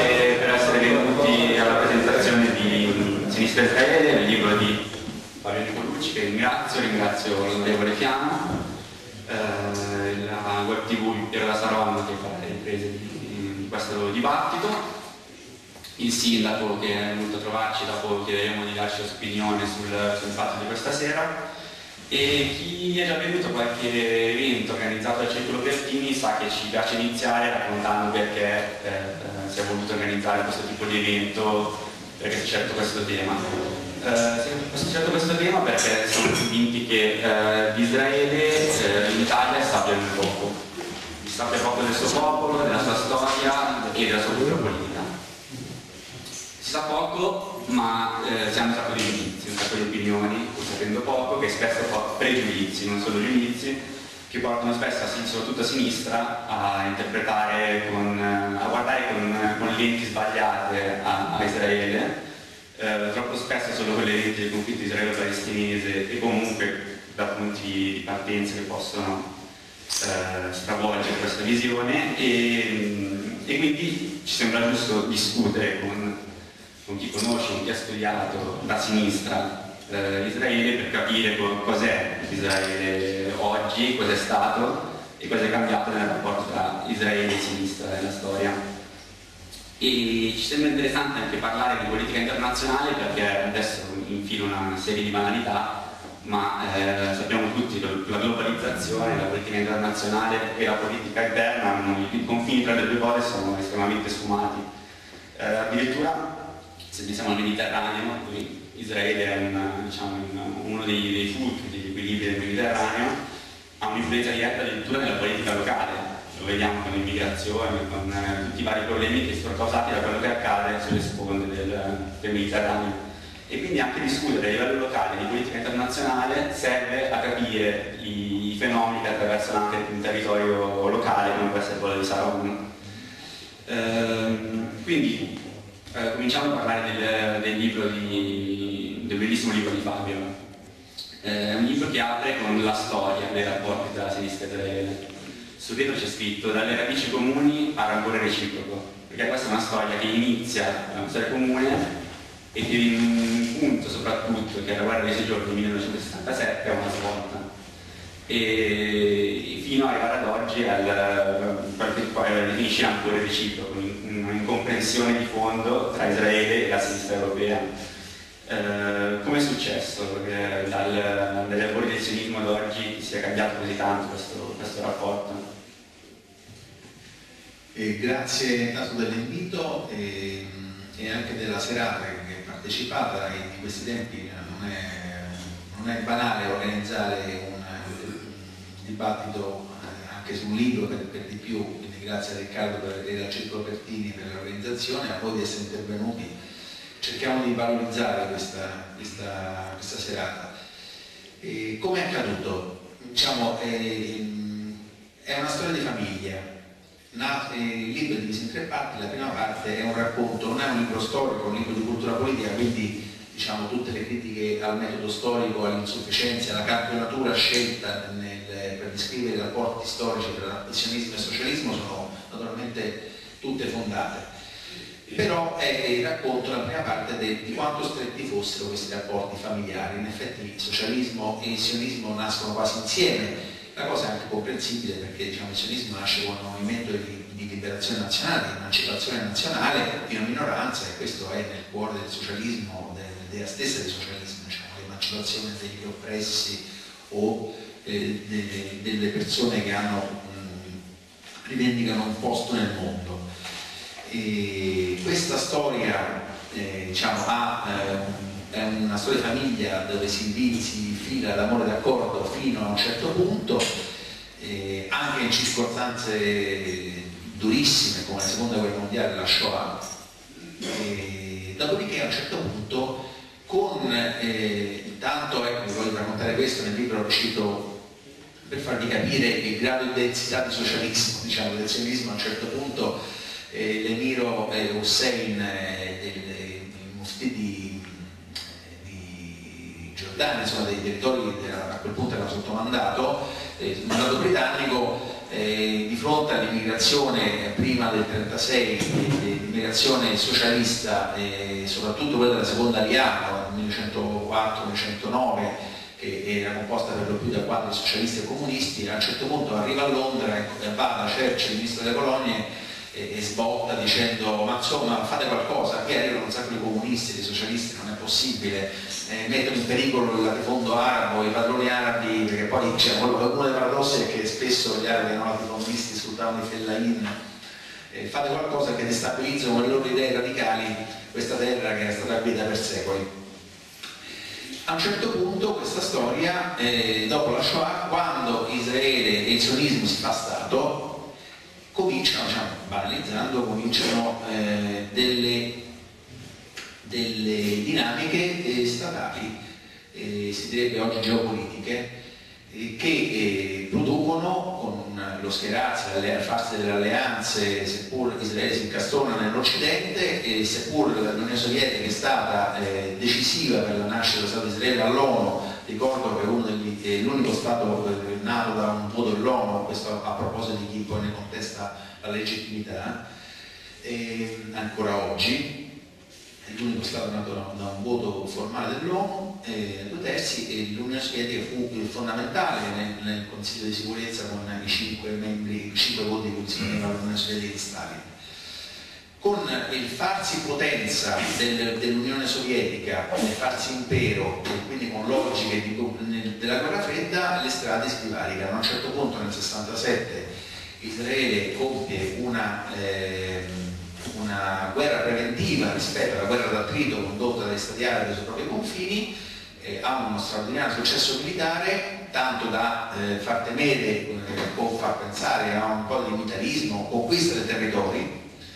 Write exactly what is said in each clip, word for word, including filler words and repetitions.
grazie per essere venuti alla presentazione di Sinistra Israele, il libro di Fabio Nicolucci, che ringrazio, ringrazio l'onorevole Fiano, eh, la Web tivù Piero La Saronno che fa le riprese di, di questo dibattito, il sindaco che è venuto a trovarci, dopo chiederemo di darci la sua opinione sul, sul fatto di questa sera, e chi è già venuto a qualche evento organizzato dal Circolo Pertini sa che ci piace iniziare raccontando perché eh, si è voluto organizzare questo tipo di evento, perché si è scelto questo tema. Eh, si è scelto questo tema perché siamo convinti che eh, di Israele eh, in Italia si sappia poco, si sappia poco del suo popolo, della sua storia e della sua cultura politica. Si sa poco, ma eh, si hanno un sacco di giudizi, un sacco di opinioni, pur sapendo poco, che spesso portano pregiudizi, non solo giudizi, che portano spesso, soprattutto a sinistra, a interpretare, con, a guardare con, con lenti sbagliate a, a Israele, eh, troppo spesso solo con le lenti del conflitto israelo-palestinese e comunque da punti di partenza che possono eh, stravolgere questa visione, e, e quindi ci sembra giusto discutere con con chi conosce, con chi ha studiato da sinistra eh, Israele, per capire cos'è Israele oggi, cos'è stato e cosa è cambiato nel rapporto tra Israele e sinistra nella storia. E ci sembra interessante anche parlare di politica internazionale, perché adesso infilo una serie di banalità, ma eh, sappiamo tutti che la globalizzazione, la politica internazionale e la politica interna, i confini tra le due cose sono estremamente sfumati. Eh, addirittura se pensiamo al Mediterraneo, Israele è una, diciamo, uno dei, dei fulcri degli equilibri del Mediterraneo, ha un'influenza diretta addirittura nella politica locale, lo vediamo con l'immigrazione, con eh, tutti i vari problemi che sono causati da quello che accade sulle sponde del, del Mediterraneo. E quindi anche discutere a livello locale di politica internazionale serve a capire i, i fenomeni che attraversano anche un territorio locale come può essere quello di Saronno. Ehm, quindi Eh, cominciamo a parlare del, del libro di, del bellissimo libro di Fabio. Eh, è un libro che apre con la storia dei rapporti tra sinistra e Israele. Sul vetro c'è scritto dalle radici comuni a rancore reciproco, perché questa è una storia che inizia, è una storia comune, e che in un punto soprattutto, che è la guerra dei sei giorni del millenovecentosessantasette, è una svolta. E fino ad arrivare ad oggi al quel che poi definisce rancore reciproco, un'incomprensione di fondo tra Israele e la sinistra europea. Eh, come è successo che dal, dagli albori del sionismo ad oggi sia cambiato così tanto questo, questo rapporto? E grazie tanto dell'invito e, e anche della serata che è partecipata. In questi tempi non è, non è banale organizzare un, un dibattito anche su un libro, per, per di più, quindi grazie a Riccardo per, e al Circolo Pertini per l'organizzazione, a voi di essere intervenuti. Cerchiamo di valorizzare questa, questa, questa serata. E come è accaduto? Diciamo, è, è una storia di famiglia. Il libro è diviso in tre parti. La prima parte è un racconto, non è un libro storico, è un libro di cultura politica, quindi diciamo, tutte le critiche al metodo storico, all'insufficienza, alla campionatura scelta nel, per descrivere i rapporti storici tra sionismo e socialismo sono naturalmente tutte fondate. Però è il racconto, la prima parte, de, di quanto stretti fossero questi rapporti familiari. In effetti il socialismo e il sionismo nascono quasi insieme. La cosa è anche comprensibile perché diciamo, il sionismo nasce con un movimento di, di liberazione nazionale, di emancipazione nazionale di una minoranza, e questo è nel cuore del socialismo, dell'idea stessa del socialismo, diciamo, l'emancipazione degli oppressi o eh, delle, delle persone che hanno, mh, rivendicano un posto nel mondo. E questa storia eh, diciamo, ha, eh, è una storia di famiglia dove si, si fila l'amore d'accordo fino a un certo punto, eh, anche in circostanze durissime come la seconda guerra mondiale, la Shoah, e dopodiché a un certo punto con eh, tanto, ecco, vi voglio raccontare questo, nel libro lo cito per farvi capire il grado di densità di socialismo, diciamo, del sionismo. A un certo punto Eh, l'emiro eh, Hussein, eh, del, del mufti di, di Giordania, insomma dei territori che a quel punto erano sotto mandato, eh, mandato britannico, eh, di fronte all'immigrazione prima del trentasei, l'immigrazione socialista, eh, soprattutto quella della seconda aliata, nel millenovecentoquattro millenovecentonove, che era composta per lo più da quadri socialisti e comunisti, a un certo punto arriva a Londra e va da Churchill, il ministro delle colonie, e, e sbotta dicendo: ma insomma fate qualcosa, che arrivano un sacco di comunisti, di socialisti, non è possibile, eh, mettono in pericolo il latifondo arabo, i padroni arabi, perché poi diciamo, uno dei paradossi è che spesso gli arabi erano latifondisti, sfruttavano i fellahin, eh, fate qualcosa che destabilizzano con le loro idee radicali questa terra che è stata guidata per secoli. A un certo punto questa storia, eh, dopo la Shoah, quando Israele e il sionismo si fa Stato, cominciano, diciamo, banalizzando, cominciano eh, delle, delle dinamiche eh, statali, eh, si direbbe oggi geopolitiche, eh, che eh, producono, con lo schierarsi, il farsi delle alleanze, seppur Israele si incastona nell'Occidente, e seppur l'Unione Sovietica è stata eh, decisiva per la nascita dello Stato di Israele all'ONU. Ricordo che è l'unico Stato eh, nato da un voto dell'ONU, questo a proposito di chi poi ne contesta la legittimità, eh, ancora oggi è l'unico Stato nato da, da un voto formale dell'ONU, eh, due terzi, e l'Unione Sovietica fu fondamentale nel, nel Consiglio di sicurezza con i cinque membri, i cinque voti di cui si uneva l'Unione Sovietica di Stalin. Con il farsi potenza del, dell'Unione Sovietica, il farsi impero, e quindi con logiche di, nel, della guerra fredda, le strade si divaricano. A un certo punto nel sessantasette Israele compie una, eh, una guerra preventiva rispetto alla guerra d'attrito condotta dagli stati arabi sui propri confini, eh, ha uno straordinario successo militare, tanto da eh, far temere eh, o far pensare a un po' di militarismo, conquista dei territori.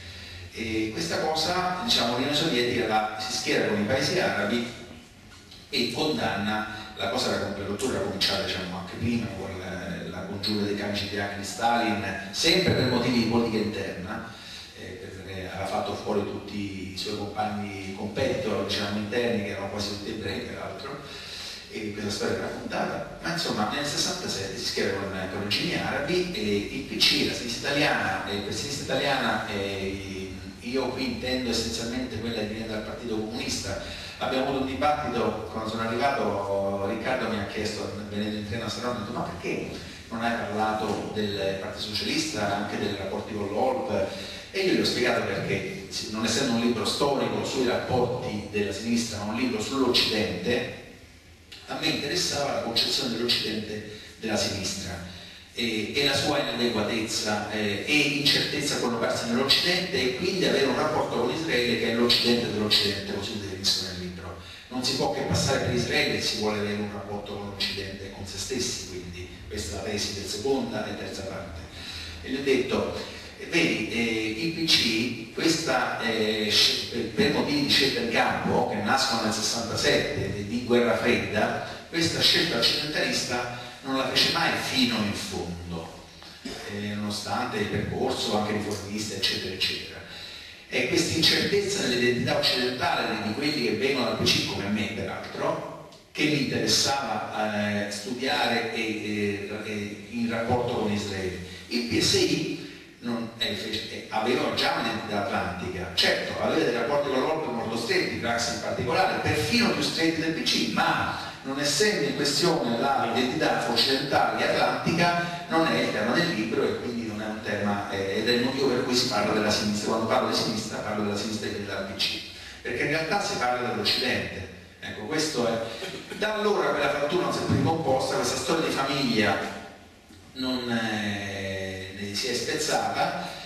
E questa cosa, diciamo, l'Unione Sovietica la, si schiera con i paesi arabi e condanna. La cosa era con l'ottobre era cominciata, diciamo, anche prima con la, la congiura dei camici bianchi di Stalin, sempre per motivi di politica interna, eh, perché aveva fatto fuori tutti i suoi compagni competitor, diciamo, interni, che erano quasi tutti ebrei peraltro, e questa storia è raccontata. Ma insomma nel sessantasette si schiera con, con i regimi arabi, e il P C, la sinistra italiana, e per sinistra italiana eh, io qui intendo essenzialmente quella che viene dal Partito Comunista. Abbiamo avuto un dibattito, quando sono arrivato Riccardo mi ha chiesto, venendo in treno a Saronno, ha detto: ma perché non hai parlato del Partito Socialista, anche dei rapporti con l'O L P? E io gli ho spiegato perché, non essendo un libro storico sui rapporti della sinistra, ma un libro sull'Occidente, a me interessava la concezione dell'Occidente della sinistra. E, e la sua inadeguatezza eh, e incertezza a collocarsi nell'Occidente, e quindi avere un rapporto con Israele che è l'Occidente dell'Occidente, così lo definisco nel libro. Non si può che passare per Israele, si vuole avere un rapporto con l'Occidente e con se stessi, quindi questa è la tesi del seconda e terza parte. E gli ho detto: vedi, eh, il P C, questa, eh, per motivi di scelta in campo che nascono nel sessantasette di guerra fredda, questa scelta occidentalista non la fece mai fino in fondo, eh, nonostante il percorso anche riformista, eccetera, eccetera. E questa incertezza nell'identità occidentale di quelli che vengono dal P C, come me peraltro, che mi interessava eh, studiare e, e, e in rapporto con Israele. Il P S I non, eh, aveva già un'identità atlantica, certo, aveva dei rapporti con l'O L P molto stretti, Craxi in particolare, perfino più stretti del P C, ma non essendo in questione l'identità occidentale e atlantica, non è il tema del libro, e quindi non è un tema, eh, ed è il motivo per cui si parla della sinistra. Quando parlo di sinistra parlo della sinistra che dal P C, perché in realtà si parla dell'Occidente. Ecco, questo è. Da allora quella frattura non si è più ricomposta, questa storia di famiglia non è, si è spezzata.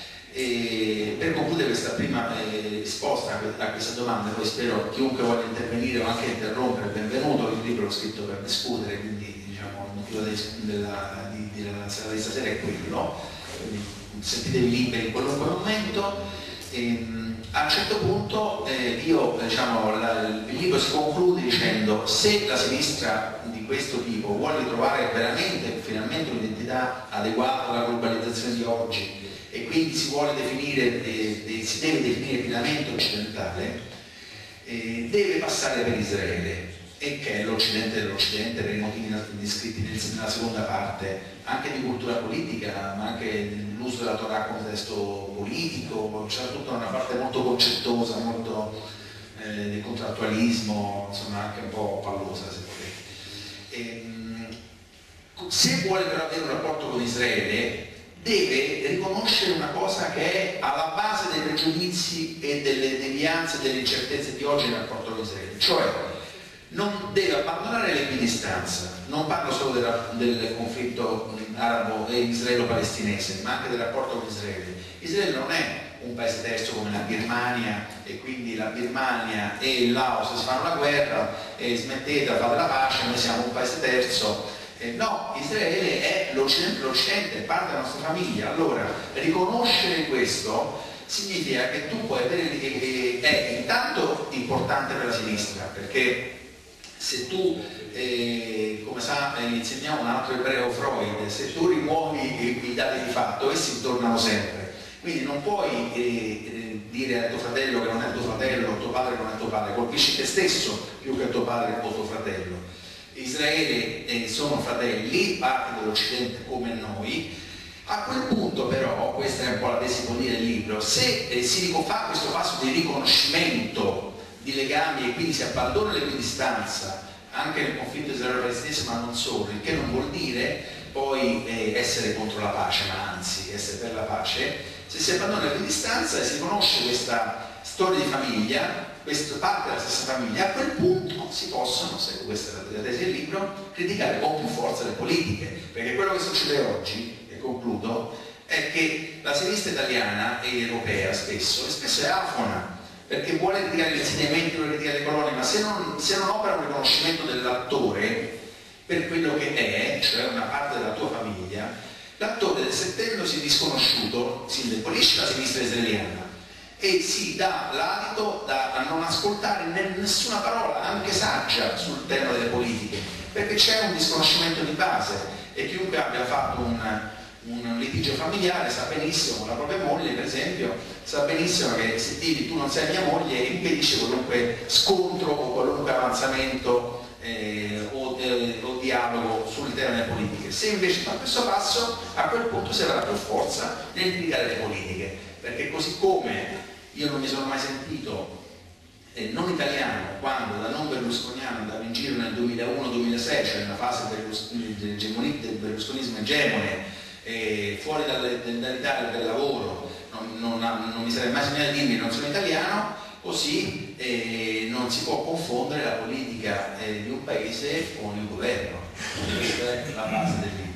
E per concludere questa prima eh, risposta a questa domanda, poi spero chiunque voglia intervenire o anche interrompere, benvenuto. Il libro l'ho scritto per discutere, quindi diciamo, il motivo della, di, di, della serata di stasera è quello, quindi sentitevi liberi in qualunque momento. E, a un certo punto eh, io, diciamo, la, il libro si conclude dicendo: se la sinistra di questo tipo vuole trovare veramente finalmente un'identità adeguata alla globalizzazione di oggi, e quindi si vuole definire, eh, eh, si deve definire pienamente occidentale, eh, deve passare per Israele. e che è l'Occidente dell'Occidente per i motivi descritti nella seconda parte, anche di cultura politica, ma anche l'uso della Torah come testo politico. C'era tutta una parte molto concettosa, molto eh, di contrattualismo, insomma anche un po' pallosa se volete. E, se vuole però avere un rapporto con Israele deve riconoscere una cosa che è alla base dei pregiudizi e delle devianze e delle incertezze di oggi nel rapporto con Israele, cioè non deve abbandonare l'equidistanza. Non parlo solo del, del conflitto arabo e israelo-palestinese, ma anche del rapporto con Israele. Israele non è un paese terzo come la Birmania, e quindi la Birmania e il Laos si fanno la guerra e smettete, fate la pace, noi siamo un paese terzo. Eh, no, Israele è l'Occidente, l'Occidente è parte della nostra famiglia. Allora, riconoscere questo significa che tu puoi avere, eh, è intanto importante per la sinistra, perché se tu, eh, come sa, eh, insegniamo un altro ebreo, Freud, se tu rimuovi i, i dati di fatto, essi tornano sempre. Quindi non puoi eh, dire a tuo fratello che non è tuo fratello, tuo padre che non è tuo padre, colpisci te stesso più che tuo padre o tuo fratello. Israele eh, sono fratelli, parte dell'Occidente come noi. A quel punto però, questa è un po' la tesi politica del libro, se eh, si fa questo passo di riconoscimento di legami e quindi si abbandona l'equidistanza anche nel conflitto israelo-palestinese, ma non solo, il che non vuol dire poi eh, essere contro la pace, ma anzi essere per la pace. Se si abbandona l'equidistanza e si conosce questa storia di famiglia, questa parte della stessa famiglia, a quel punto si possono, se questa è la tesi del libro, criticare con più forza le politiche, perché quello che succede oggi, e concludo, è che la sinistra italiana e europea spesso, e spesso è afona, perché vuole criticare gli insediamenti, vuole criticare le colonie, ma se non, se non opera un riconoscimento dell'attore per quello che è, cioè una parte della tua famiglia, l'attore, sentendosi disconosciuto, si indebolisce la sinistra israeliana e si dà l'adito a non ascoltare nessuna parola, anche saggia, sul tema delle politiche, perché c'è un disconoscimento di base, e chiunque abbia fatto un, un litigio familiare sa benissimo, la propria moglie per esempio, sa benissimo che se dici tu non sei mia moglie impedisce qualunque scontro o qualunque avanzamento eh, o, eh, o dialogo sul tema delle politiche. Se invece fa questo passo, a quel punto si avrà più forza nel criticare le politiche, perché così come io non mi sono mai sentito eh, non italiano quando da non berlusconiano andavo in giro nel duemilauno duemilasei, cioè nella fase del berlusconismo egemone, eh, fuori dall'Italia per lavoro, non, non, non mi sarei mai sognato di dirmi non sono italiano, così eh, non si può confondere la politica eh, di un paese con il governo. Questa è la base del libro.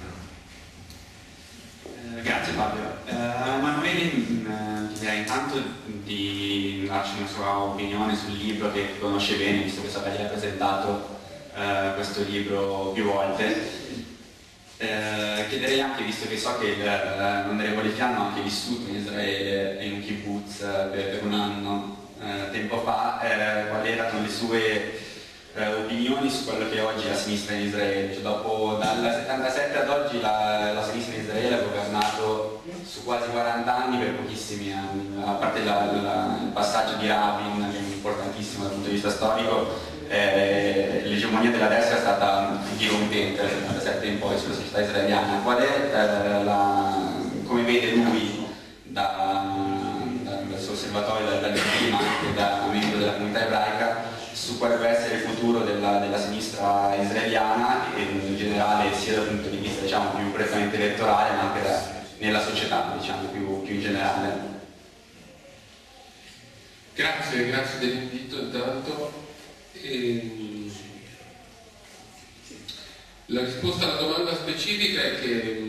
Grazie Fabio. Eh, Emanuele ti direi intanto di darci una sua opinione sul libro che conosce bene, visto che so che gli ha presentato eh, questo libro più volte. Eh, chiederei anche, visto che so che l'onorevole Fiano ha anche vissuto in Israele e in un kibbutz per, per un anno eh, tempo fa, eh, quali erano le sue Eh, opinioni su quello che è oggi la sinistra in Israele. Cioè, dopo dal settantasette ad oggi la, la sinistra in Israele ha governato su quasi quaranta anni per pochissimi anni, a parte la, la, il passaggio di Rabin, che è importantissimo dal punto di vista storico, eh, l'egemonia della destra è stata dirompente dal settantasette in poi sulla società israeliana. Qual è eh, la, come vede lui da, da, dal suo osservatorio, dal P I M, ma anche da membro della comunità ebraica, su quale può essere il futuro della, della sinistra israeliana e in generale sia dal punto di vista diciamo, più prettamente elettorale ma anche da, nella società diciamo, più, più in generale. Grazie, grazie dell'invito intanto. E, la risposta alla domanda specifica è che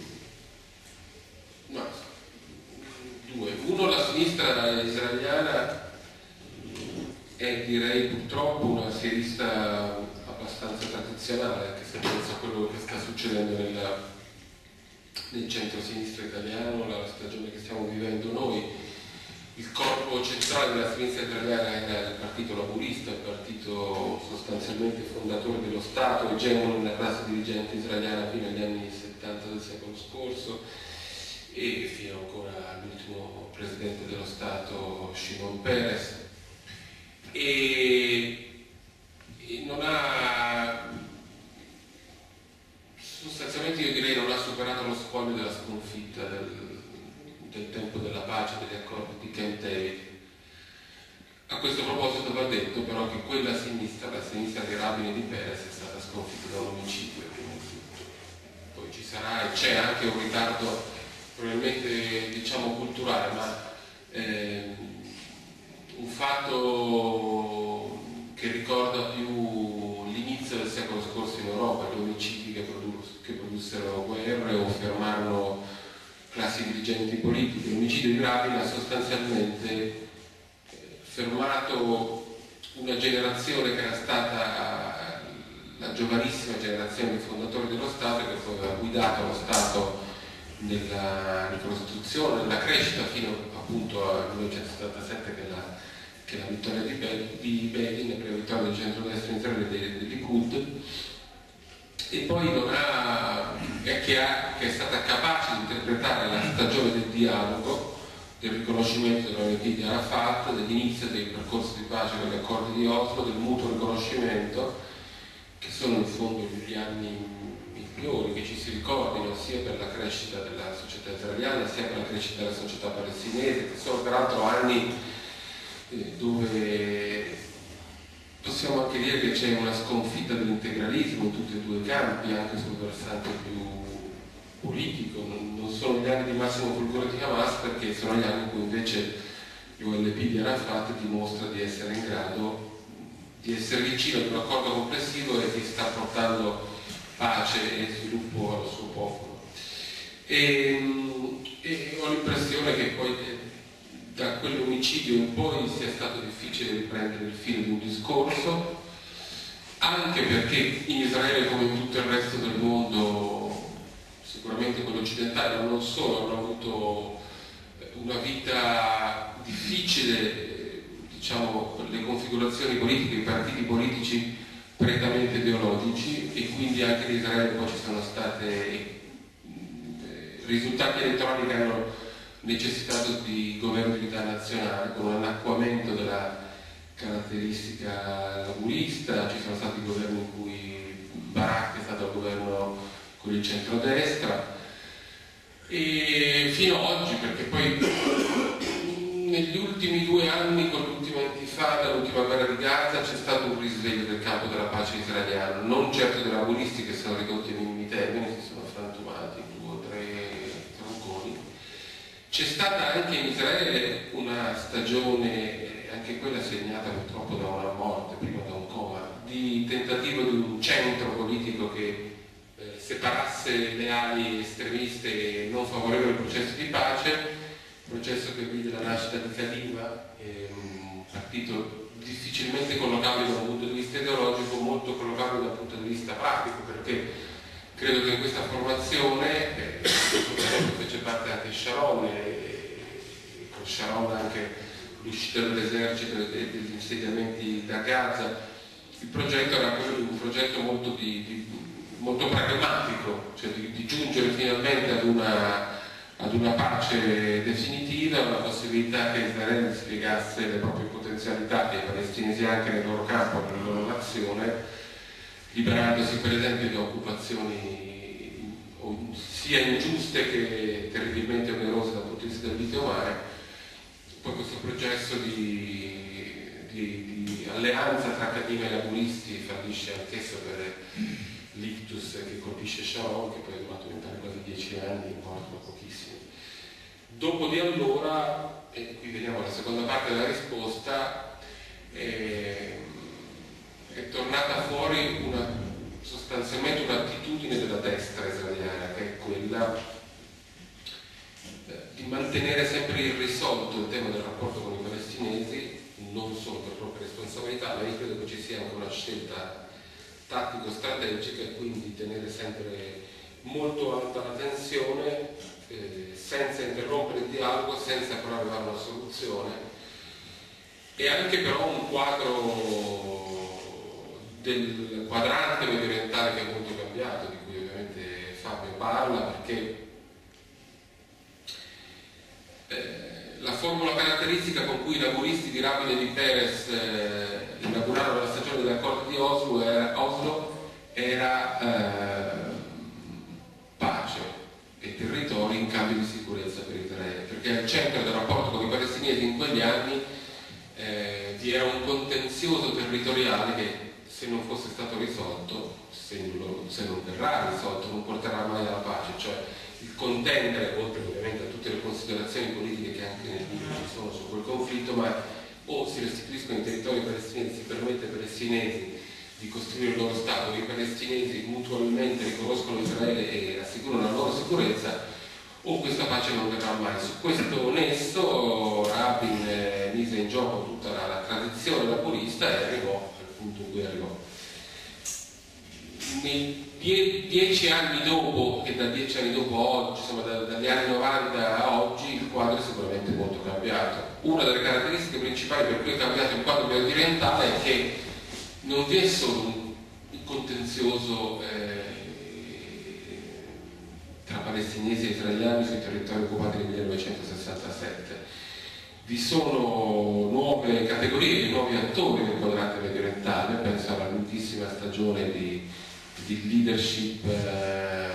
no, due. Uno, la sinistra israeliana è direi purtroppo una sierista abbastanza tradizionale, anche se penso a quello che sta succedendo nella, nel centro-sinistra italiano, la stagione che stiamo vivendo noi. Il corpo centrale della sinistra italiana era il Partito Laburista, il partito sostanzialmente fondatore dello Stato, egemone nella classe dirigente israeliana fino agli anni settanta del secolo scorso e fino ancora all'ultimo presidente dello Stato Shimon Peres. E, non ha, sostanzialmente io direi non ha superato lo scoglio della sconfitta del, del tempo della pace, degli accordi di Camp David. A questo proposito va detto però che quella sinistra, la sinistra di Rabin e di Peres, è stata sconfitta da un omicidio prima di tutto. Poi ci sarà e c'è anche un ritardo probabilmente diciamo culturale, ma ehm, un fatto che ricorda più l'inizio del secolo scorso in Europa, gli omicidi che, produ- che produssero guerre o fermarono classi dirigenti politiche. L'omicidio di Rabin ha sostanzialmente fermato una generazione che era stata la giovanissima generazione dei fondatori dello Stato, che poi aveva guidato lo Stato nella ricostruzione, nella crescita fino appunto al millenovecentosettantasette, che è la, che è la vittoria di, Be- di Begin, la prima vittoria del centrodestra in Israele dei, dei Likud, e poi non ha, è che, ha, che è stata capace di interpretare la stagione del dialogo, del riconoscimento dell'O N P di Arafat, dell'inizio dei percorsi di pace con gli accordi di Oslo, del mutuo riconoscimento, che sono in fondo gli anni migliori che ci si ricordino sia per la crescita della società israeliana sia per la crescita della società palestinese, che sono peraltro anni dove possiamo anche dire che c'è una sconfitta dell'integralismo in tutti e due i campi, anche sul versante più politico. Non sono gli anni di massimo fulgore di Hamas, perché sono gli anni in cui invece l'O L P di Arafat dimostra di essere in grado di essere vicino ad un accordo complessivo e di sta portando pace e sviluppo allo suo popolo. E, e ho l'impressione che poi da quell'omicidio in poi sia stato difficile riprendere il filo di un discorso, anche perché in Israele, come in tutto il resto del mondo, sicuramente quello occidentale, ma non solo, hanno avuto una vita difficile, diciamo, per le configurazioni politiche, i partiti politici prettamente ideologici, e quindi anche in Israele poi ci sono stati risultati elettorali che hanno necessitato di governo di unità nazionale, con un annacquamento della caratteristica laburista. Ci sono stati governi in cui Barak è stato al governo con il centrodestra, e fino ad oggi, perché poi negli ultimi due anni, con l'ultima intifada, l'ultima guerra di Gaza, c'è stato un risveglio del campo della pace israeliano, non certo dei laburisti, che sono ridotti ai minimi termini, si sono frantumati in due o tre tronconi. C'è stata anche in Israele una stagione, anche quella segnata purtroppo da una morte, prima da un coma, di tentativo di un centro politico che eh, separasse le ali estremiste non favorevoli al processo di pace, processo che vide la nascita di Khalifa, un partito difficilmente collocabile da un punto di vista ideologico, molto collocabile da un punto di vista pratico, perché credo che in questa formazione, eh, fece parte anche Sharon, e con Sharon anche l'uscita dell'esercito e degli insediamenti da Gaza, il progetto era quello di un progetto molto, di, di, molto pragmatico, cioè di, di giungere finalmente ad una ad una pace definitiva, una possibilità che Israele spiegasse le proprie potenzialità e i palestinesi anche nel loro campo, nella loro nazione, liberandosi per esempio da occupazioni sia ingiuste che terribilmente onerose dal punto di vista delle vite umane. Poi questo processo di, di, di alleanza tra accademia e laburisti fallisce anch'esso per l'ictus che colpisce Sharon, che poi è durato quasi dieci anni, morto pochissimo. Dopo di allora, e qui vediamo la seconda parte della risposta, eh, è tornata fuori una, sostanzialmente un'attitudine della destra israeliana, che è quella eh, di mantenere sempre irrisolto il tema del rapporto con i palestinesi, non solo per propria responsabilità, ma io credo che ci sia anche una scelta tattico-strategica, e quindi tenere sempre molto alta la tensione, eh, senza interrompere il dialogo, senza però arrivare a una soluzione, e anche però un quadro del quadrante mediorientale che è molto cambiato, di cui ovviamente Fabio parla, perché eh, la formula caratteristica con cui i laburisti di Rabin e di Peres eh, inaugurarono la stagione degli accordi di Oslo territoriale che, se non fosse stato risolto, se non, se non verrà risolto, non porterà mai alla pace. Cioè il contendere, oltre ovviamente a tutte le considerazioni politiche che anche nel libro ci sono su quel conflitto, ma o si restituiscono i territori palestinesi, si permette ai palestinesi di costruire il loro Stato, i palestinesi mutualmente riconoscono Israele e assicurano la loro sicurezza, o questa pace non verrà mai. Su questo nesso Rabin eh, mise in gioco tutta la, la tradizione laburista e arrivò al punto in cui arrivò. Nei die, dieci anni dopo, e da dieci anni dopo oggi, insomma da, dagli anni novanta a oggi, il quadro è sicuramente molto cambiato. Una delle caratteristiche principali per cui è cambiato il quadro orientale è che non vi è solo un contenzioso eh, tra palestinesi e israeliani sui territori occupati nel millenovecentosessantasette. Vi sono nuove categorie, nuovi attori nel quadrante medio orientale, penso alla lunghissima stagione di, di leadership eh,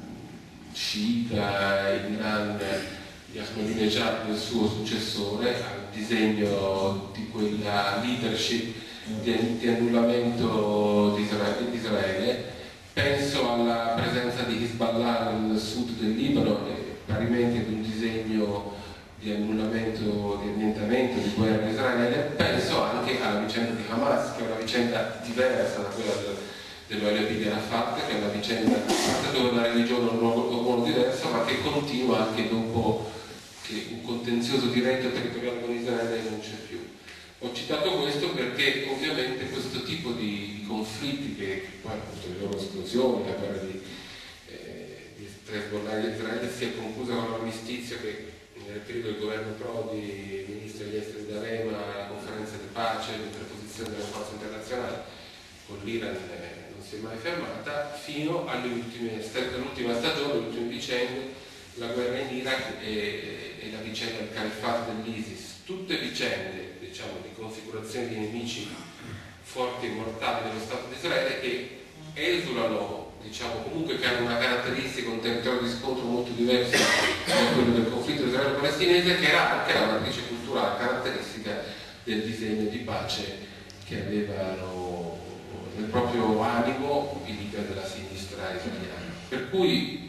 sciita in Iran di Ahmadinejad, del suo successore, al disegno di quella leadership di, di annullamento di Israele, di Israele. Penso alla presenza di Hezbollah nel sud del Libano e parimenti ad un disegno di annullamento, di annientamento, di guerra in Israele. Penso anche alla vicenda di Hamas, che è una vicenda diversa da quella del, dell'O L P di Arafat, che è una vicenda dove la religione ha un ruolo diverso, ma che continua anche dopo che un contenzioso diretto territoriale con Israele non c'è più. Ho citato questo perché ovviamente questo tipo di, di conflitti, che, che poi appunto le loro esplosioni, la guerra di, eh, di Hezbollah e Israele si è conclusa con l'armistizio che nel periodo del governo Prodi, ministro degli esteri d'Alema, la conferenza di pace, l'interposizione della forza internazionale, con l'Iran eh, non si è mai fermata, fino all'ultima stagione, alle ultime vicende, la guerra in Iraq e, e la vicenda del califfato dell'ISIS, tutte vicende, diciamo, di configurazione di nemici forti e mortali dello Stato di Israele che esulano, diciamo, comunque che hanno una caratteristica, un territorio di scontro molto diverso da quello del conflitto israelo-palestinese, che era anche la matrice culturale caratteristica del disegno di pace che avevano nel proprio animo i leader della sinistra israeliana. Per cui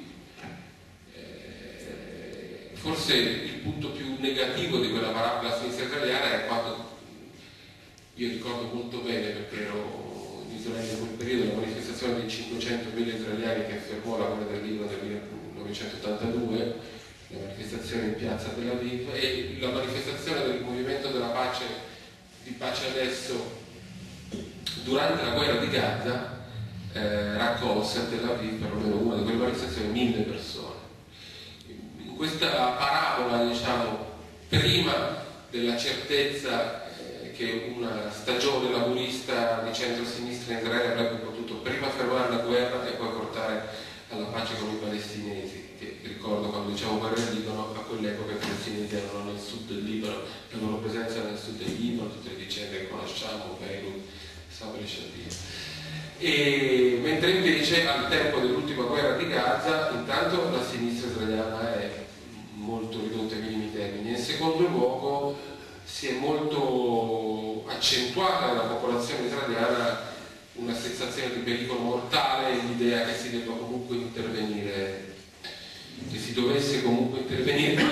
eh, forse il punto più negativo di quella parabola della sinistra israeliana è quando, io ricordo molto bene perché ero in Israele in quel periodo, la manifestazione dei cinquecentomila israeliani che fermò la guerra del Libano del millenovecentottantadue, la manifestazione in piazza Tel Aviv, e la manifestazione del movimento della pace, di pace adesso, durante la guerra di Gaza, eh, raccolse a Tel Aviv perlomeno una di quelle manifestazioni mille persone. In questa parabola, diciamo, prima della certezza eh, che una stagione laburista di centro-sinistra in Israele avrebbe potuto prima fermare la guerra e poi portare alla pace con i palestinesi, che ricordo quando diciamo guerra in Libano, a quell'epoca i palestinesi erano nel sud del Libano, la loro presenza nel sud del Libano, tutte le vicende che conosciamo, Beirut, Sabra e Shabir. E mentre invece al tempo dell'ultima guerra di Gaza, intanto la sinistra israeliana è molto ridotta ai minimi termini, e in secondo luogo si è molto accentuata nella popolazione israeliana una sensazione di pericolo mortale e l'idea che si debba comunque intervenire, che si dovesse comunque intervenire.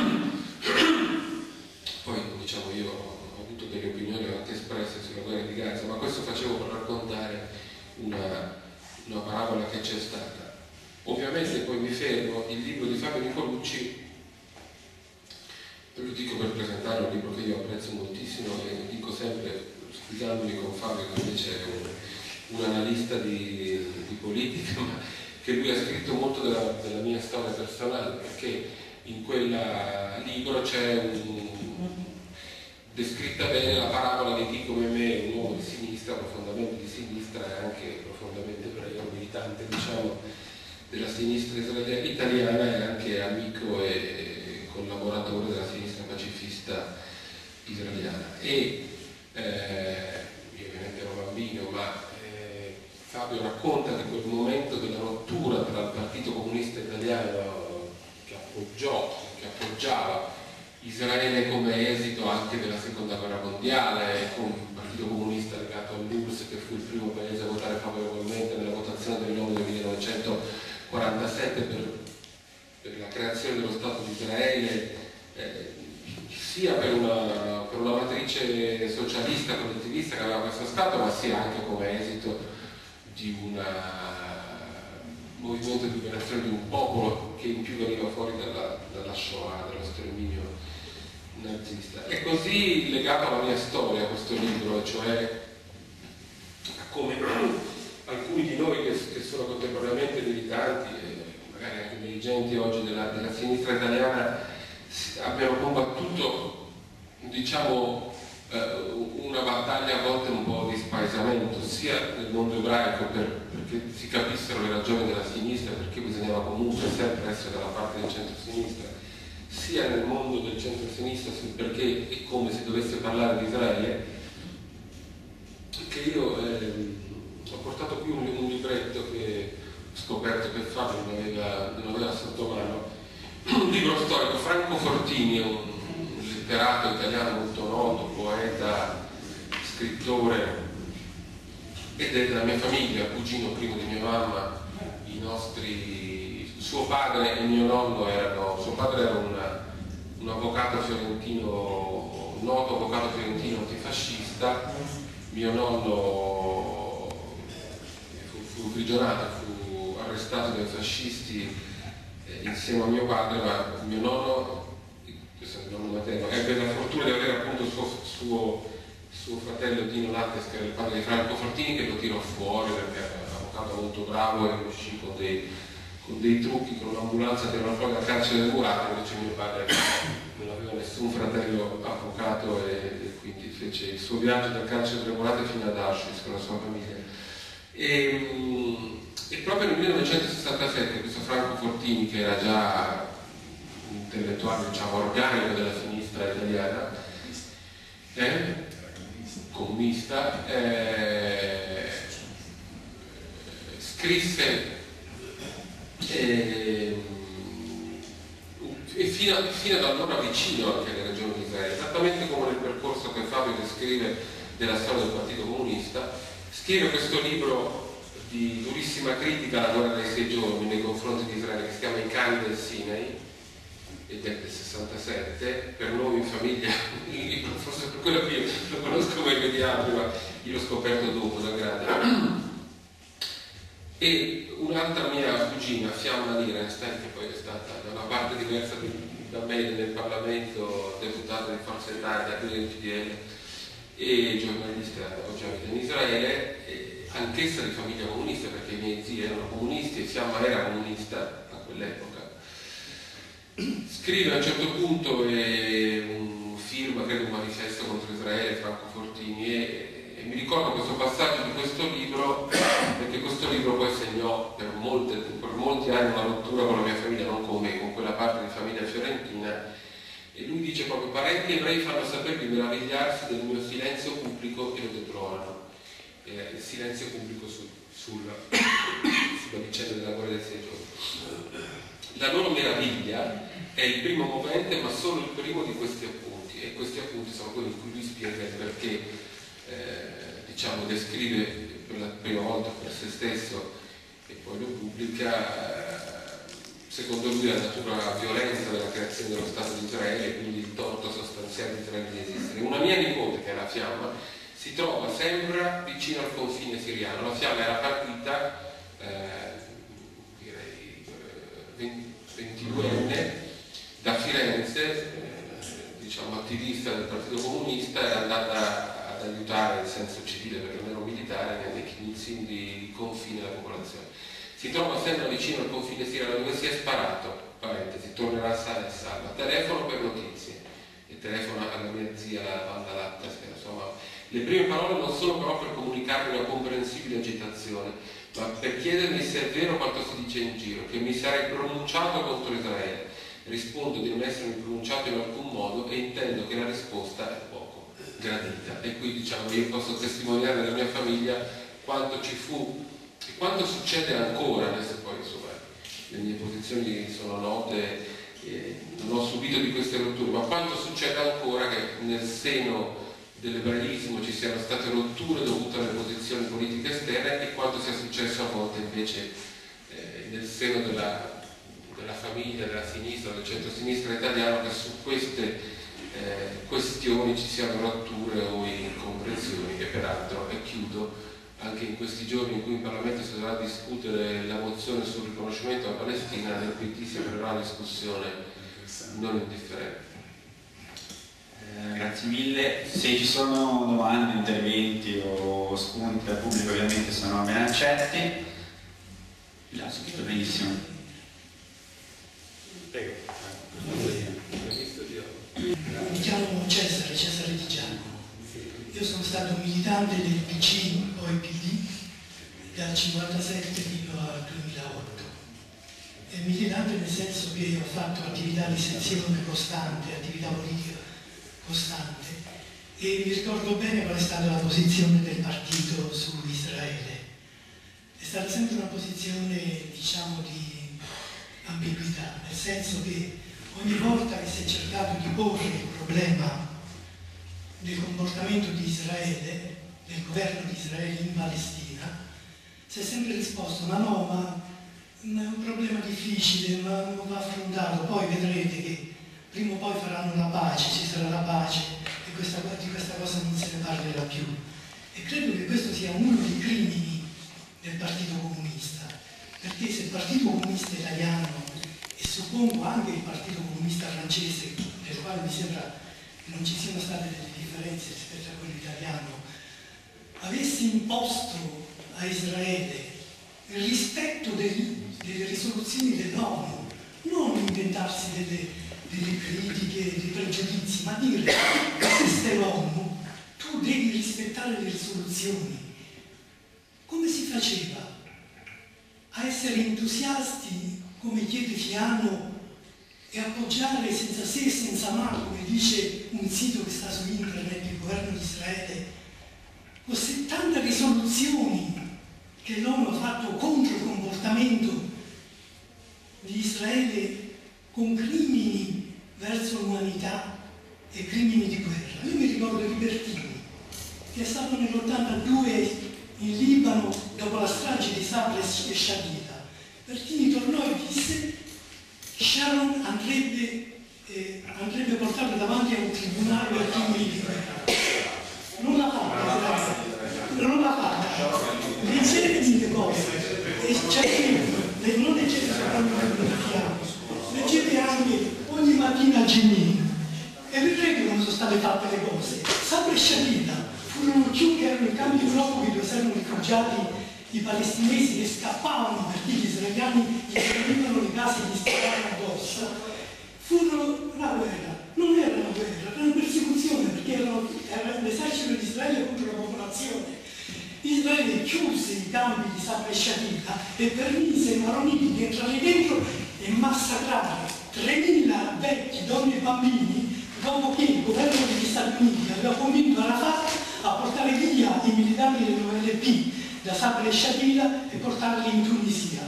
Poi diciamo io ho avuto delle opinioni anche espresse sulla guerra di Gaza, ma questo facevo per raccontare una, una parabola che c'è stata. Ovviamente poi mi fermo, il libro di Fabio Nicolucci, lo dico per presentare un libro che io apprezzo moltissimo e lo dico sempre scusandomi con Fabio che invece è un, un analista di, di politica, ma che lui ha scritto molto della, della mia storia personale, perché in quel libro c'è un, descritta bene la parabola di chi come me, un uomo di sinistra, profondamente di sinistra e anche profondamente ebreo, militante diciamo della sinistra israeliana italiana e anche amico e collaboratore della sinistra pacifista israeliana. E eh, io ovviamente ero bambino, ma eh, Fabio racconta di quel momento della rottura tra il Partito Comunista Italiano che appoggiò, che appoggiava Israele come esito anche della seconda guerra mondiale, con il Partito Partito Comunista legato all'U R S S, che fu il primo paese a votare favorevolmente nella votazione del nove del millenovecentoquarantasette per, per la creazione dello Stato di Israele, eh, sia per una, per una matrice socialista, collettivista che aveva questo Stato, ma sia anche come esito di un movimento di liberazione di un popolo che in più veniva fuori dalla, dalla Shoah, dallo sterminio nazista. È così legato alla mia storia questo libro, cioè a come alcuni di noi che, che sono contemporaneamente militanti e magari anche dirigenti oggi della, della sinistra italiana abbiano combattuto, diciamo, eh, una battaglia a volte un po' di spaesamento, sia nel mondo ebraico per, perché si capissero le ragioni della sinistra, perché bisognava comunque sempre essere dalla parte del centro-sinistra, sia nel mondo del centro-sinistra sul perché e come si dovesse parlare di Israele, che io eh, ho portato qui un, un libretto che ho scoperto che Fabio non aveva, non aveva sotto mano, un libro storico. Franco Fortini è un, un letterato italiano molto noto, poeta, scrittore, ed è della mia famiglia, cugino primo di mia mamma. I nostri, suo padre e mio nonno erano, suo padre era una, un avvocato fiorentino, un noto avvocato fiorentino antifascista, mio nonno fu, fu imprigionato, fu arrestato dai fascisti eh, insieme a mio padre, ma mio nonno, questo è il nonno materno, ebbe la fortuna di avere appunto suo, suo, suo fratello Dino Lattes, che era il padre di Franco Fortini, che lo tirò fuori perché era un avvocato molto bravo e riuscì con dei, con dei trucchi, con un'ambulanza tirò fuori dal carcere del Murato. Invece mio padre non aveva nessun fratello avvocato e, e quindi fece il suo viaggio dal carcere del Murato fino ad Auschwitz con la sua famiglia. E, e proprio nel millenovecentosessantasette questo Franco Fortini, che era già un intellettuale, diciamo, organico della sinistra italiana, eh, comunista, eh, scrisse eh, e fino, fino ad allora vicino anche alle ragioni di Israele, esattamente come nel percorso che Fabio descrive della storia del Partito Comunista. Scrive questo libro di durissima critica alla guerra dei sei giorni nei confronti di Israele, che si chiama I cani del Sinai, ed è del sessantasette. Per noi in famiglia, forse per quello che io lo conosco meglio di altri, ma io l'ho scoperto dopo da grande. E un'altra mia cugina, Fiamma Nierenstein, che poi è stata da una parte diversa da me nel Parlamento, deputata di Forza Italia, del P D L e giornalista oggi abita in Israele, anch'essa di famiglia comunista, perché i miei zii erano comunisti e Fiamma era comunista a quell'epoca. Scrive a un certo punto eh, un firma, credo un manifesto contro Israele, Franco Fortini, e, e mi ricordo questo passaggio di questo libro, perché questo libro poi segnò per, molte, per molti anni una rottura con la mia famiglia, non con me, con quella parte di famiglia fiorentina, e lui dice proprio: parenti ebrei fanno sapere di meravigliarsi del mio silenzio pubblico e lo deplorano. Eh, il silenzio pubblico su, sulla, sulla vicenda della guerra dei sei giorni. La loro meraviglia è il primo movente, ma solo il primo di questi appunti, e questi appunti sono quelli in cui lui spiega perché eh, diciamo, descrive per la prima volta per se stesso e poi lo pubblica, eh, secondo lui, la natura violenza della creazione dello Stato di Israele e quindi il torto sostanziale di Israele di esistere. Una mia nipote, che è la Fiamma, si trova sempre vicino al confine siriano. La Fiamma era partita eh, ventiduenne da Firenze, eh, diciamo attivista del Partito Comunista, è andata ad aiutare in senso civile, perché non ero militare, nei knizim di confine della popolazione. Si trova sempre vicino al confine siriano, dove si è sparato, parentesi, tornerà sana e salva. Telefono per notizie, e telefona alla mia zia, la Wanda Lattes, che è la sua mamma. Le prime parole non sono però per comunicarmi una comprensibile agitazione, ma per chiedermi se è vero quanto si dice in giro, che mi sarei pronunciato contro Israele. Rispondo di non essermi pronunciato in alcun modo e intendo che la risposta è poco gradita. E qui, diciamo, io posso testimoniare nella mia famiglia quanto ci fu e quanto succede ancora. Adesso poi, insomma, le mie posizioni sono note, eh, non ho subito di queste rotture, ma quanto succede ancora che nel seno del liberalismo ci siano state rotture dovute alle posizioni politiche esterne e quanto sia successo a volte invece eh, nel seno della, della famiglia, della sinistra, del centro-sinistra italiano, che su queste eh, questioni ci siano rotture o incomprensioni. E peraltro, e chiudo, anche in questi giorni in cui in Parlamento si dovrà discutere la mozione sul riconoscimento alla Palestina, nel P D si aprirà una discussione non indifferente. Eh, grazie mille. Se ci sono domande, interventi o spunti dal pubblico, ovviamente sono ben accetti. Già, scritto benissimo. Prego. Mi chiamo Cesare, Cesare Di Giacomo. Io sono stato militante del P C, poi P D, dal cinquantasette fino al duemilaotto. E militante nel senso che ho fatto attività di sezione costante, attività politica costante, e mi ricordo bene qual è stata la posizione del partito su Israele. È stata sempre una posizione, diciamo, di ambiguità, nel senso che ogni volta che si è cercato di porre il problema del comportamento di Israele, del governo di Israele in Palestina, si è sempre risposto: ma no, ma è un problema difficile, ma non va affrontato, poi vedrete che prima o poi faranno la pace, ci sarà la pace e questa, di questa cosa non se ne parlerà più. E credo che questo sia uno dei crimini del Partito Comunista, perché se il Partito Comunista italiano, e suppongo anche il Partito Comunista francese, del quale mi sembra che non ci siano state delle differenze rispetto a quello italiano, avesse imposto a Israele il rispetto dei, delle risoluzioni dell'ONU, non inventarsi delle, delle critiche, dei pregiudizi, ma dire: esiste l'ONU, tu devi rispettare le risoluzioni. Come si faceva? A essere entusiasti come chiede Fiano e appoggiare senza se e senza ma, come dice un sito che sta su internet, il governo di Israele, con settanta risoluzioni che l'ONU ha fatto contro il comportamento di Israele con crimini verso l'umanità e crimini di guerra. Io mi ricordo Libertini, che è stato nell'ottantadue in Libano dopo la strage di Sabra e Shatila. Bertini tornò e disse: Sharon andrebbe, eh, andrebbe portato davanti a un tribunale per crimini di guerra. Non l'ha fatta, non l'ha fatta. Leggetevi le cose, e cioè, non leggete soltanto il Fiano, leggete anche ogni mattina Gemini e vedrete come sono state fatte le cose. Sabra e Shatila furono chiusi, erano in campi profughi dove si erano rifugiati i palestinesi che scappavano perché gli israeliani gli prendevano le case e gli sparavano addosso. Furono una guerra, non era una guerra, era una persecuzione, perché erano, era l'esercito di Israele contro la popolazione. Israele chiuse i campi di Sabra e Shatila e permise ai maroniti di entrare dentro e massacrare tremila vecchi, donne e bambini, dopo che il governo degli Stati Uniti aveva convinto Arafat a portare via i militari dell'O L P da Sabra e Shatila e portarli in Tunisia.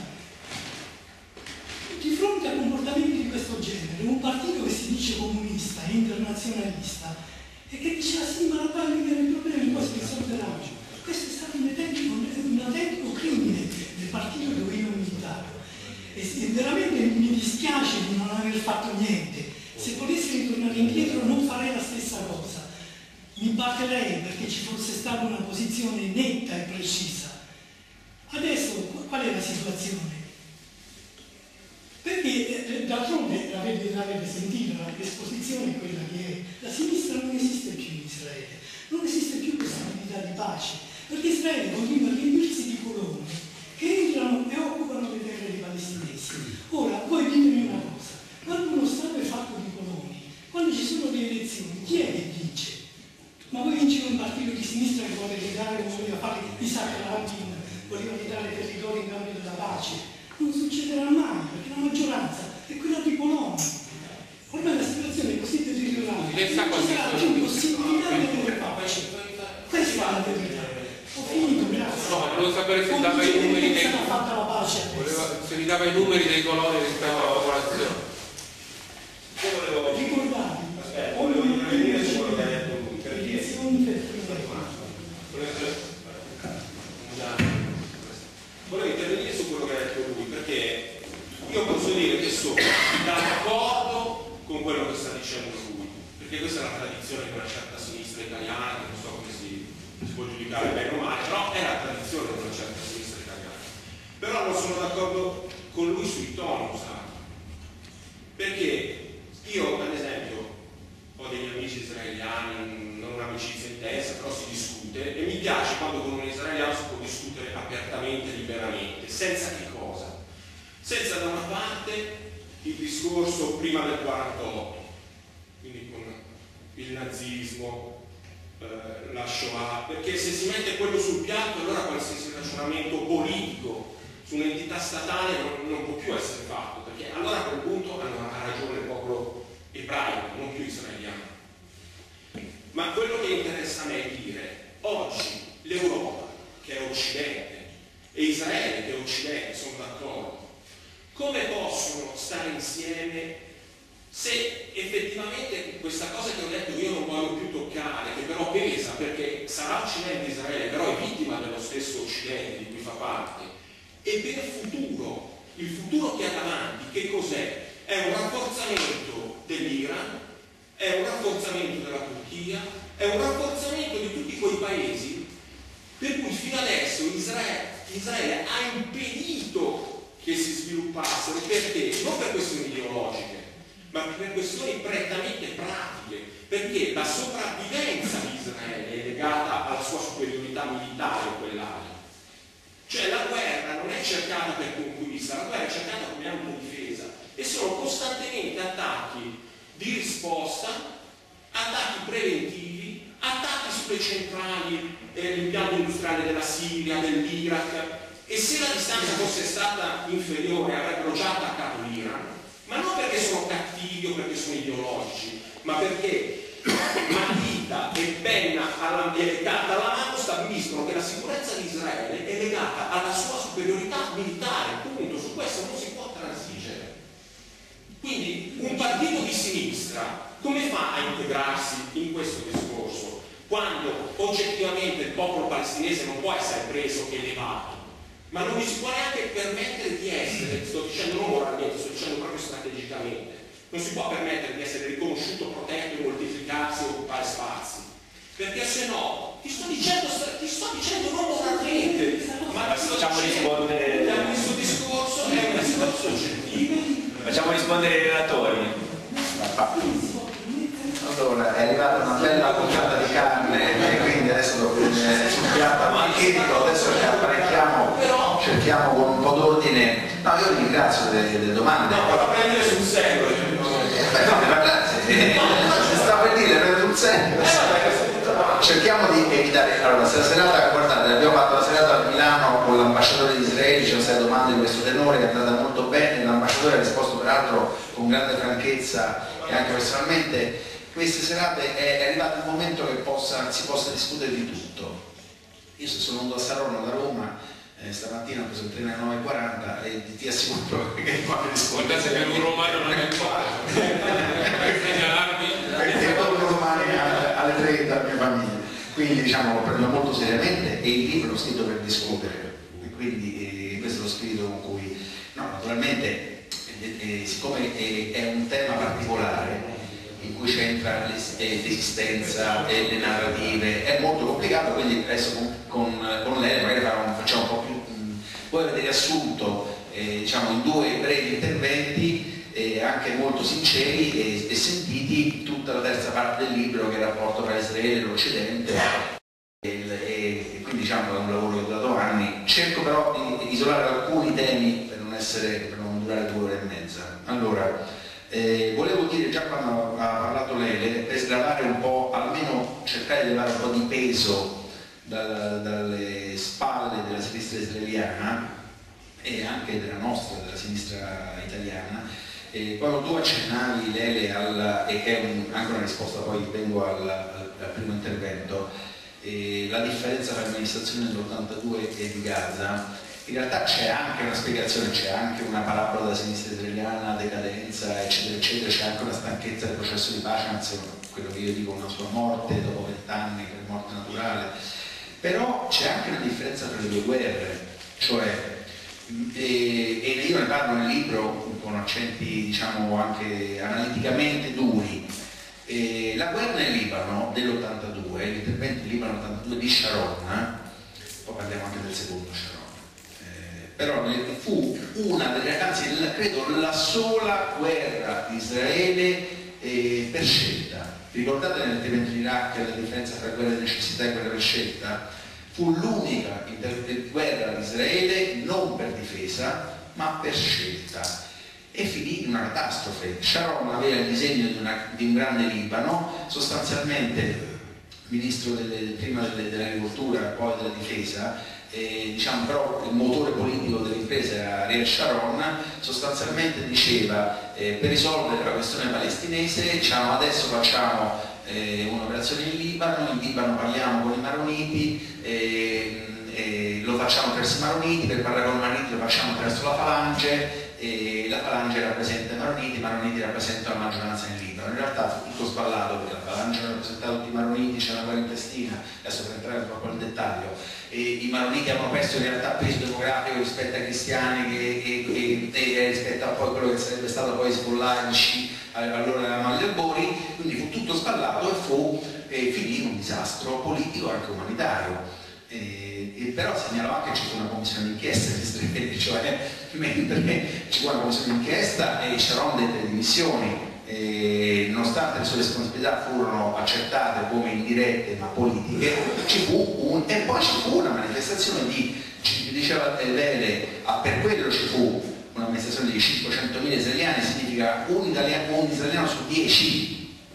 Di fronte a comportamenti di questo genere, un partito che si dice comunista e internazionalista e che diceva: sì, ma la pagina dei problemi poi si risolveranno. Questo è stato un autentico, un autentico crimine del partito dove io ho militato. E, e veramente mi dispiace di non aver fatto niente. Se potessi ritornare indietro non farei la stessa cosa. Mi batterei perché ci fosse stata una posizione netta e precisa. Adesso qual è la situazione? Perché eh, d'altronde l'avete, l'avete sentito, l'esposizione è quella che è. La sinistra non esiste più in Israele, non esiste più questa abilità di pace, perché Israele continua a riempirsi di coloni che entrano e occupano le terre dei palestinesi. Ora, voi ditemi una cosa: quando uno Stato è fatto di coloni, quando ci sono le elezioni, chi è che dice? Ma voi vince un partito di sinistra che vuole ridare, come voleva fare Isaac Rabin, voleva ridare territori in cambio della pace? Non succederà mai, perché la maggioranza è quella di coloni. Ormai la situazione è così deteriorata, non ci sarà più possibilità di avere pace. Questa è la verità. Ho finito, grazie. No, volevo sapere se dava i numeri dei fatta la pace voleva, se mi dava i numeri dei coloni rispetto alla popolazione. Ricordatevi, ogni elezioni Volevo intervenire su quello che ha detto lui, perché io posso dire che sono d'accordo con quello che sta dicendo lui, perché questa è la tradizione di una certa sinistra italiana, che non so come si, si può giudicare bene o male, però è la tradizione di una certa sinistra italiana. Però non sono d'accordo con lui sui toni usati, perché io, ad esempio, ho degli amici israeliani, non un'amicizia intensa, però si discute, e mi piace quando con un israeliano si può discutere apertamente, liberamente, senza che cosa? Senza da una parte il discorso prima del quarantotto, quindi con il nazismo, eh, la Shoah, perché se si mette quello sul piatto allora qualsiasi ragionamento politico su un'entità statale non, non può più essere fatto, perché allora a quel punto hanno ragione il popolo ebraico, non più israeliano. Ma quello che interessa a me è dire, oggi l'Europa, che è Occidente, e Israele, che è Occidente, sono d'accordo, come possono stare insieme se effettivamente questa cosa che ho detto io non voglio più toccare, che però pesa, perché sarà Occidente e Israele, però è vittima dello stesso Occidente di cui fa parte, e per il futuro, il futuro che ha davanti, che cos'è? È un rafforzamento dell'Iran, è un rafforzamento della Turchia, è un rafforzamento di tutti quei paesi per cui fino adesso Israele, Israele ha impedito che si sviluppassero. Perché? Non per questioni ideologiche, ma per questioni prettamente pratiche, perché la sopravvivenza di Israele è legata alla sua superiorità militare in quell'area. Cioè la guerra non è cercata per conquista, la guerra è cercata come autodifesa, e sono costantemente attacchi di risposta, attacchi preventivi, attacchi sulle centrali, eh, l'impianto industriale della Siria, dell'Iraq, e se la distanza fosse stata inferiore avrebbero già attaccato l'Iran, ma non perché sono cattivi o perché sono ideologici, ma perché matita e penna alla, e carta alla mano stabiliscono che la sicurezza di Israele è legata alla sua superiorità militare, punto. Su questo non si può transigere. Quindi un partito di sinistra come fa a integrarsi in questo discorso quando oggettivamente il popolo palestinese non può essere preso elevato, ma non gli si può neanche permettere di essere, sto dicendo non moralmente, sto dicendo proprio strategicamente, non si può permettere di essere riconosciuto, protetto, moltiplicarsi e occupare spazi, perché se no ti sto dicendo, ti sto dicendo non moralmente, ma ti sto facciamo dicendo rispondere... che questo discorso è un discorso oggettivo. Facciamo rispondere i relatori. Allora, è arrivata una bella puntata di carne e quindi adesso eh, sul piatto manchetico, adesso ci apparecchiamo, cerchiamo con un po' d'ordine. No, io ringrazio delle, delle domande. No, per prendere sul serio. Beh, no, ma grazie. Sta per dire, prendere sul serio. Cerchiamo di evitare. Allora, questa serata, guardate, abbiamo fatto la serata a Milano con l'ambasciatore di Israele, ci sono state domande di questo tenore, è andata molto bene, l'ambasciatore ha risposto peraltro con grande franchezza e anche personalmente. Queste serate è arrivato il momento che possa, si possa discutere di tutto. Io sono venuto a Saronno da Roma, eh, stamattina ho preso il treno alle nove e quaranta e ti assicuro che quando rispondo... Guardate per un romano non è facile. Perché torno domani alle tre dalla mia famiglia. Quindi diciamo lo prendo molto seriamente e il libro l'ho scritto per discutere. E quindi eh, questo è lo spirito con cui... No, naturalmente, eh, eh, siccome è, è un tema particolare, in cui c'entra l'esistenza e le narrative, è molto complicato, quindi adesso con, con, con lei magari facciamo un po' più, mh, voi avete riassunto eh, diciamo, in due brevi interventi eh, anche molto sinceri e, e sentiti tutta la terza parte del libro, che è il rapporto tra Israele e l'Occidente, e, e, e quindi diciamo è un lavoro che è durato anni. Cerco però di isolare alcuni temi per non, essere, per non durare due ore e mezza. Allora, Eh, volevo dire, già quando ha parlato lei, per sgravare un po', almeno cercare di levare un po' di peso da, dalle spalle della sinistra israeliana e anche della nostra, della sinistra italiana. Eh, quando tu accennavi, Lele, al, e che è un, anche una risposta, poi vengo al, al, al primo intervento, eh, la differenza tra l'amministrazione dell'ottantadue e di Gaza. In realtà c'è anche una spiegazione, c'è anche una parabola della sinistra israeliana, decadenza, eccetera, eccetera, c'è anche una stanchezza del processo di pace, anzi quello che io dico una sua morte dopo vent'anni, per morte naturale. Però c'è anche una differenza tra le due guerre, cioè, e, e io ne parlo nel libro con accenti diciamo anche analiticamente duri. E la guerra nel Libano dell'ottantadue, l'intervento in Libano ottantadue di Sharon, eh, poi parliamo anche del secondo Sharon, eh, però fu una delle, anzi credo la sola guerra di Israele eh, per scelta. Ricordate nell'intervento in Iraq la differenza tra guerra di necessità e guerra per scelta? Fu l'unica guerra di Israele non per difesa ma per scelta. E finì in una catastrofe. Sharon aveva il disegno di, una, di un grande Libano, sostanzialmente ministro delle, prima delle, dell'agricoltura e poi della difesa, eh, diciamo, però il motore politico dell'impresa era Ariel Sharon, sostanzialmente diceva eh, per risolvere la questione palestinese diciamo, adesso facciamo eh, un'operazione in Libano, in Libano parliamo con i Maroniti, eh, eh, lo facciamo attraverso i Maroniti, per parlare con i Maroniti lo facciamo attraverso la Falange, e la Falange rappresenta i Maroniti, i Maroniti rappresentano la maggioranza in Libano. In realtà fu tutto sballato perché la Falange rappresentava tutti i Maroniti, c'è una guerra intestina, adesso per entrare troppo nel dettaglio, e i Maroniti hanno perso in realtà peso demografico rispetto ai cristiani e, e, e, e rispetto a poi quello che sarebbe stato poi scollaici, allora erano agli albori, quindi fu tutto sballato e fu e finì in un disastro politico e anche umanitario. Eh, eh, però segnalo anche che ci fu una commissione d'inchiesta di Israele, cioè mentre ci fu una commissione d'inchiesta e Sharon dette le dimissioni, eh, nonostante le sue responsabilità furono accertate come indirette ma politiche, ci fu un, e poi ci fu una manifestazione di, ci diceva Vele, ah, per quello ci fu una manifestazione di cinquecentomila israeliani, significa un, italiano, un israeliano su dieci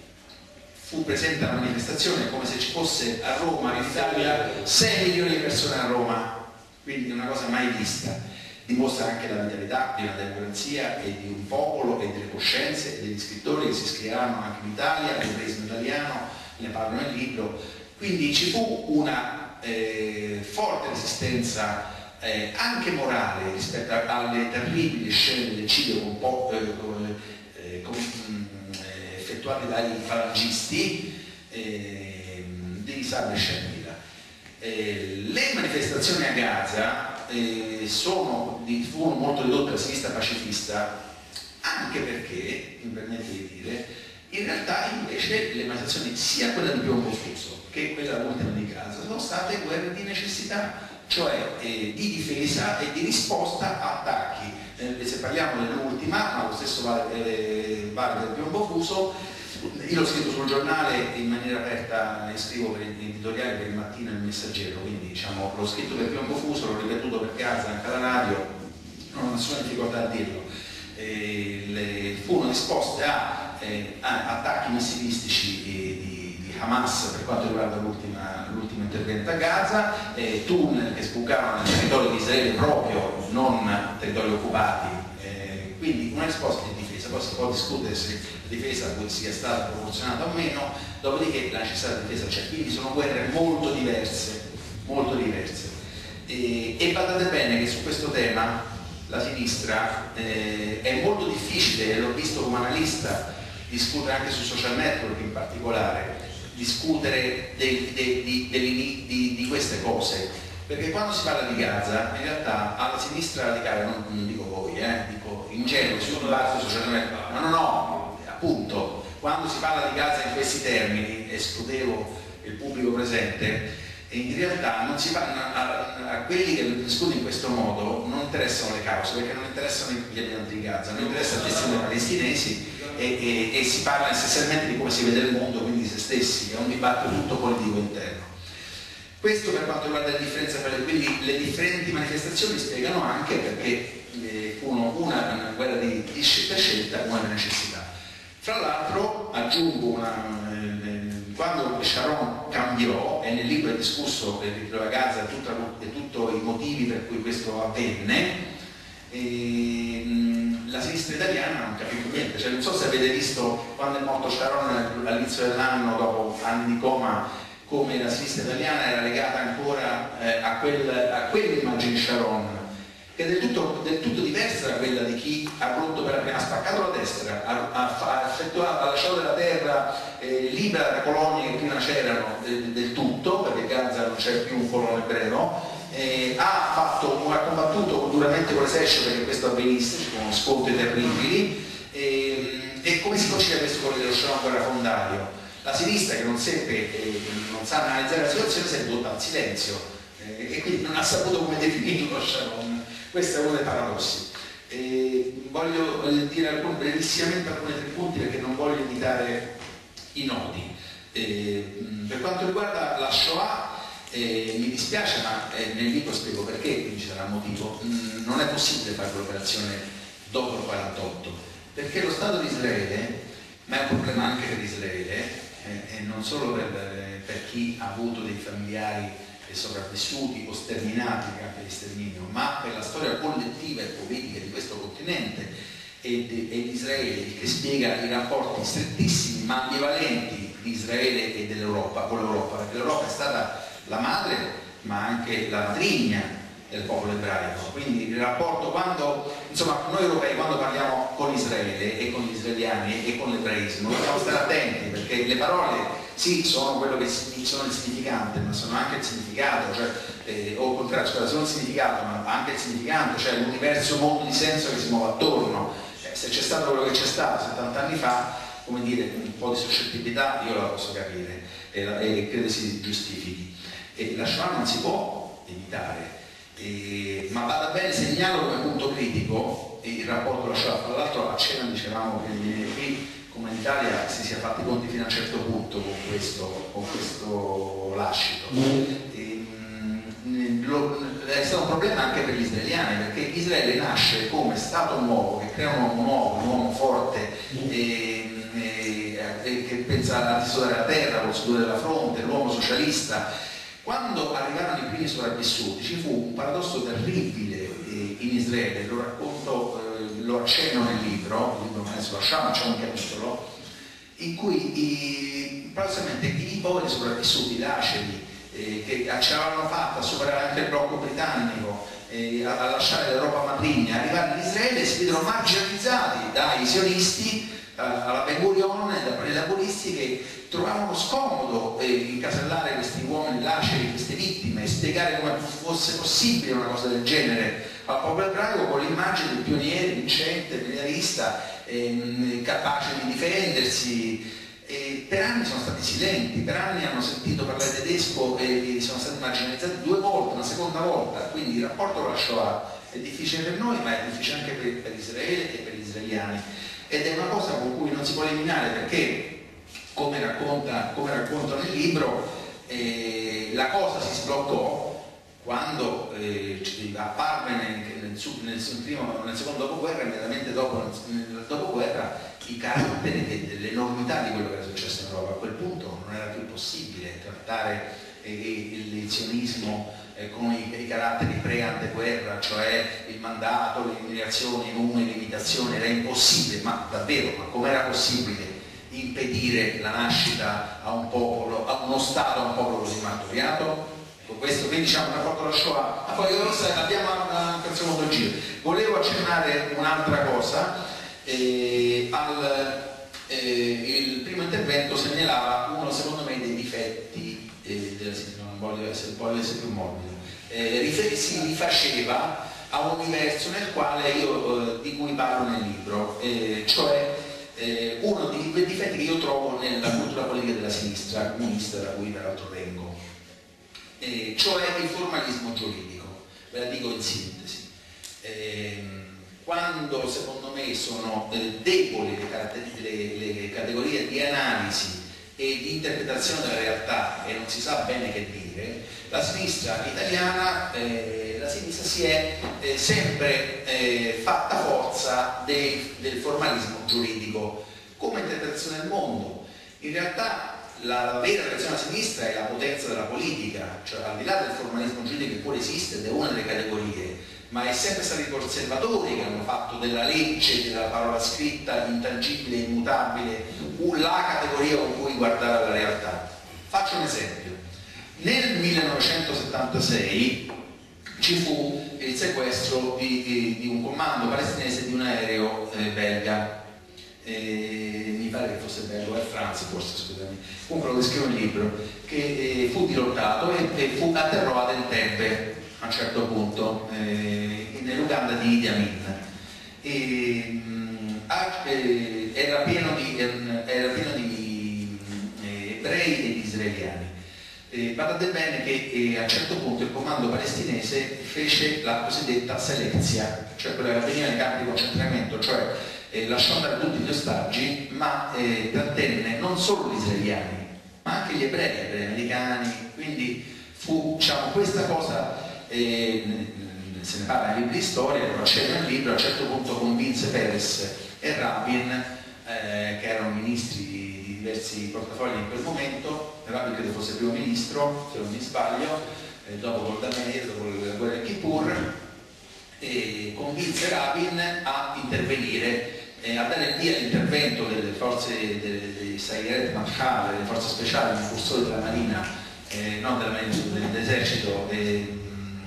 fu presente alla manifestazione, come se ci fosse a Roma, in Italia, sei milioni di persone a Roma, quindi una cosa mai vista. Dimostra anche la vitalità di una democrazia e di un popolo e delle coscienze e degli scrittori che si scrivevano anche in Italia, nel realismo italiano, ne parlo nel libro. Quindi ci fu una eh, forte resistenza eh, anche morale rispetto alle terribili scene dell'eccidio con po', eh, eh, con, effettuati dai falangisti eh, di Sabri Shamila. Eh, le manifestazioni a Gaza eh, sono di, furono molto ridotte alla sinistra pacifista, anche perché, mi permette di dire, in realtà invece le manifestazioni sia quella di Piombo Fuso che quella ultima di Gaza sono state guerre di necessità, cioè eh, di difesa e di risposta a attacchi. Eh, se parliamo dell'ultima, ma lo stesso vale, eh, vale per Piombo Fuso, io l'ho scritto sul giornale in maniera aperta, ne scrivo per editoriale per il Mattino e il Messaggero, quindi diciamo, l'ho scritto per Piombo Fuso, l'ho ripetuto per Gaza anche alla radio, non ho nessuna difficoltà a dirlo. Eh, le, furono disposte a, eh, a attacchi missilistici di, di, di Hamas per quanto riguarda l'ultimo intervento a Gaza, eh, tunnel che sbucavano nel territorio di Israele proprio, non territori occupati, eh, quindi una risposta di difesa. Poi si può discutere se la difesa sia stata proporzionata o meno, dopodiché la necessità di difesa c'è, quindi sono guerre molto diverse, molto diverse. E, e badate bene che su questo tema la sinistra eh, è molto difficile, l'ho visto come analista, discutere anche sui social network in particolare, discutere de, de, de, de, di, di queste cose, perché quando si parla di Gaza in realtà alla sinistra radicale, non, non dico voi, eh, dico in genere sul dibattito social network, no no no, appunto quando si parla di Gaza in questi termini, escludevo il pubblico presente, e in realtà non si parla, a, a quelli che discutono in questo modo non interessano le cause, perché non interessano gli abitanti di Gaza, non interessa il destino dei palestinesi e, e, e si parla essenzialmente di come si vede il mondo, quindi di se stessi, è un dibattito tutto politico interno. Questo per quanto riguarda la differenza tra le, quindi le differenti manifestazioni spiegano anche perché eh, furono una, una guerra di, di scelta, scelta, una di necessità. Fra l'altro aggiungo una quando Sharon cambiò, e nel libro è discusso per il a Gaza tutti i motivi per cui questo avvenne, e, mh, la sinistra italiana non capiva niente, cioè, non so se avete visto quando è morto Sharon all'inizio dell'anno, dopo anni di coma, come la sinistra italiana era legata ancora eh, a, quel, a quell'immagine di Sharon, che è del tutto, del tutto diversa da quella di chi ha, rotto per, ha spaccato la destra, ha, ha, ha, effettuato, ha lasciato la terra eh, libera da colonie che prima c'erano del, del tutto, perché Gaza non c'è più un colono ebreo. Eh, ha, fatto, ha combattuto duramente con l'esercito perché questo avvenisse, con scontri terribili, eh, e come si concile questo con lo Shoah guerrafondario? La sinistra, che non seppe, eh, non sa analizzare la situazione, si è ridotta al silenzio, eh, e quindi non ha saputo come definirlo lo Sharon. Questo è uno dei paradossi. Eh, voglio dire alcuni, brevissimamente alcuni tre punti perché non voglio imitare i nodi. Eh, per quanto riguarda la Shoah, Eh, mi dispiace, ma eh, nel libro spiego perché, quindi ci sarà un motivo. Mm, non è possibile fare quell'operazione dopo il quarantotto, perché lo Stato di Israele, ma è un problema anche per Israele, eh, e non solo per, per chi ha avuto dei familiari sopravvissuti o sterminati in campi di sterminio, ma per la storia collettiva e politica di questo continente e di, e di Israele, che spiega i rapporti strettissimi ma ambivalenti di Israele e dell'Europa con l'Europa, perché l'Europa è stata la madre ma anche la matrigna del popolo ebraico. Quindi il rapporto, quando insomma noi europei quando parliamo con Israele e con gli israeliani e con l'ebraismo dobbiamo stare attenti, perché le parole sì sono quello che sono il significante, ma sono anche il significato, cioè, eh, o al contrario, cioè, sono il significato ma anche il significante, cioè l'universo mondo di senso che si muove attorno. Eh, se c'è stato quello che c'è stato settanta anni fa, come dire, un po' di suscettibilità io la posso capire e, e credo si giustifichi. E la Shoah non si può evitare, e, ma vada bene segnalo come punto critico il rapporto con la Shoah. Tra l'altro a cena dicevamo che qui come in Italia si sia fatti i conti fino a un certo punto con questo, con questo lascito. E, mh, lo, è stato un problema anche per gli israeliani, perché Israele nasce come Stato nuovo, che crea un uomo nuovo, un uomo forte, e, e, e che pensa al sudore della terra, al sudore della fronte, l'uomo socialista. Quando arrivarono i primi sopravvissuti ci fu un paradosso terribile eh, in Israele, lo racconto, eh, lo accenno nel libro, il libro non è sulla Shoah, ma c'è un capitolo, in cui i, paradossalmente i poveri sopravvissuti, laceri, eh, che ce l'avevano fatta a superare anche il blocco britannico, eh, a, a lasciare l'Europa matrigna, arrivare in Israele si videro marginalizzati dai sionisti, alla Ben Gurion e dai laburisti, che trovavano scomodo eh, incasellare questi uomini laceri, queste vittime, e spiegare come fosse possibile una cosa del genere al popolo ebraico, con l'immagine del pioniere vincente, militarista, ehm, capace di difendersi. E per anni sono stati silenti, per anni hanno sentito parlare tedesco e sono stati marginalizzati due volte, una seconda volta. Quindi il rapporto con la Shoah è difficile per noi, ma è difficile anche per, per Israele e per gli israeliani. Ed è una cosa con cui non si può eliminare, perché, come racconta, come racconta nel libro, eh, la cosa si sbloccò quando eh, apparve nel, nel, nel, primo, nel secondo dopoguerra, immediatamente dopo nel dopoguerra, i caratteri dell'enormità di quello che era successo in Europa. A quel punto non era più possibile trattare eh, il, il sionismo Eh, con i, i caratteri pre-anteguerra, cioè il mandato, l'eliminazione, i numeri, l'imitazione, era impossibile, ma davvero, ma com'era possibile impedire la nascita a un popolo, a uno Stato, a un popolo così martoriato? Con questo, quindi diciamo un rapporto alla Shoah. Ah, poi abbiamo anche il secondo giro. Volevo accennare un'altra cosa, eh, al, eh, il primo intervento segnalava uno, secondo me, dei difetti eh, della situazione. Voglio essere, voglio essere più morbido, eh, si rifaceva a un universo nel quale io, eh, di cui parlo nel libro, eh, cioè eh, uno di quei difetti che io trovo nella cultura politica della sinistra comunista, da cui peraltro vengo, eh, cioè il formalismo giuridico. Ve la dico in sintesi. Eh, quando secondo me sono eh, deboli le, le, le categorie di analisi e di interpretazione della realtà e non si sa bene che dire, la sinistra italiana, eh, la sinistra si è eh, sempre eh, fatta forza dei, del formalismo giuridico come interpretazione del mondo. In realtà la, la vera reazione alla sinistra è la potenza della politica, cioè al di là del formalismo giuridico che pure esiste ed è una delle categorie, ma è sempre stati i conservatori che hanno fatto della legge, della parola scritta, intangibile, immutabile, la categoria con cui guardare la realtà. Faccio un esempio. Nel millenovecentosettantasei ci fu il sequestro di, di, di un comando palestinese di un aereo eh, belga, eh, mi pare che fosse belga, Air France forse, scusami, comunque lo descrive il libro, che eh, fu dirottato e, e fu, atterrò ad Entebbe a un certo punto, eh, nell'Uganda di Idi Amin. E, mh, eh, era pieno di, era pieno di eh, ebrei e di israeliani. Eh, badate bene che eh, a un certo punto il comando palestinese fece la cosiddetta selezia, cioè quella che avveniva nei campi di concentramento, cioè eh, lasciò andare tutti gli ostaggi, ma eh, trattenne non solo gli israeliani, ma anche gli ebrei, gli ebrei americani, quindi fu, diciamo, questa cosa, eh, se ne parla nei libri di storia, lo accende nel libro, a un certo punto convinse Peres e Rabin, eh, che erano ministri di diversi portafogli in quel momento. Rabin credo fosse primo ministro, se non mi sbaglio, eh, dopo Golda Meir, dopo la guerra di Kippur, e convinse Rabin a intervenire, eh, a dare il via all'intervento delle forze dei Sayeret Matkal, delle forze speciali, dei cursori della Marina, eh, non della Marina, dell'esercito eh,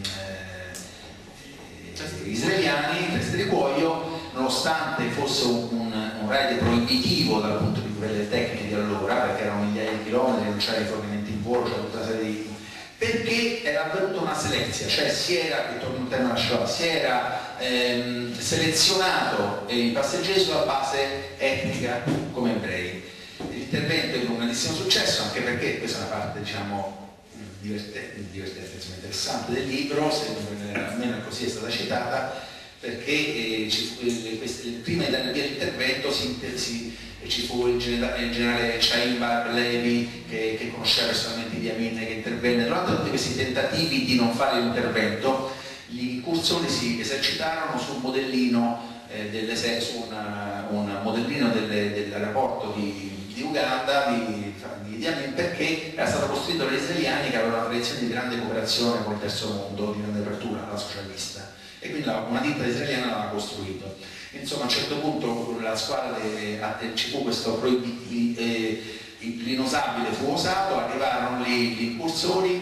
eh, israeliani, teste di cuoio, nonostante fosse un, un, un raid proibitivo dal punto di vista delle tecniche di allora, perché erano migliaia di chilometri, non c'era rifornimenti in volo, c'era tutta una serie di... perché era avvenuta una selezia, cioè si era, ritorno al tema Shoah, si era ehm, selezionato i passeggeri sulla base etnica come ebrei. L'intervento ebbe un grandissimo successo, anche perché questa è una parte, diciamo, divertente, divertente insomma, interessante del libro, se, almeno così è stata citata, perché eh, ci, eh, queste, prima di dare via l'intervento si, si, eh, ci fu il generale, il generale Chaim Bar-Levi che, che conosceva personalmente Idi Amin, che intervenne. Durante tutti questi tentativi di non fare l'intervento, gli incursori si esercitarono su un modellino, eh, delle, su una, un modellino delle, dell'aeroporto di, di Uganda, di, di Idi Amin, perché era stato costruito dagli israeliani che avevano una tradizione di grande cooperazione con il terzo mondo, di grande apertura alla socialista. E quindi una ditta israeliana l'aveva costruito. Insomma, a un certo punto la squadra de, ci fu questo eh, l'inosabile fu osato, arrivarono lì gli incursori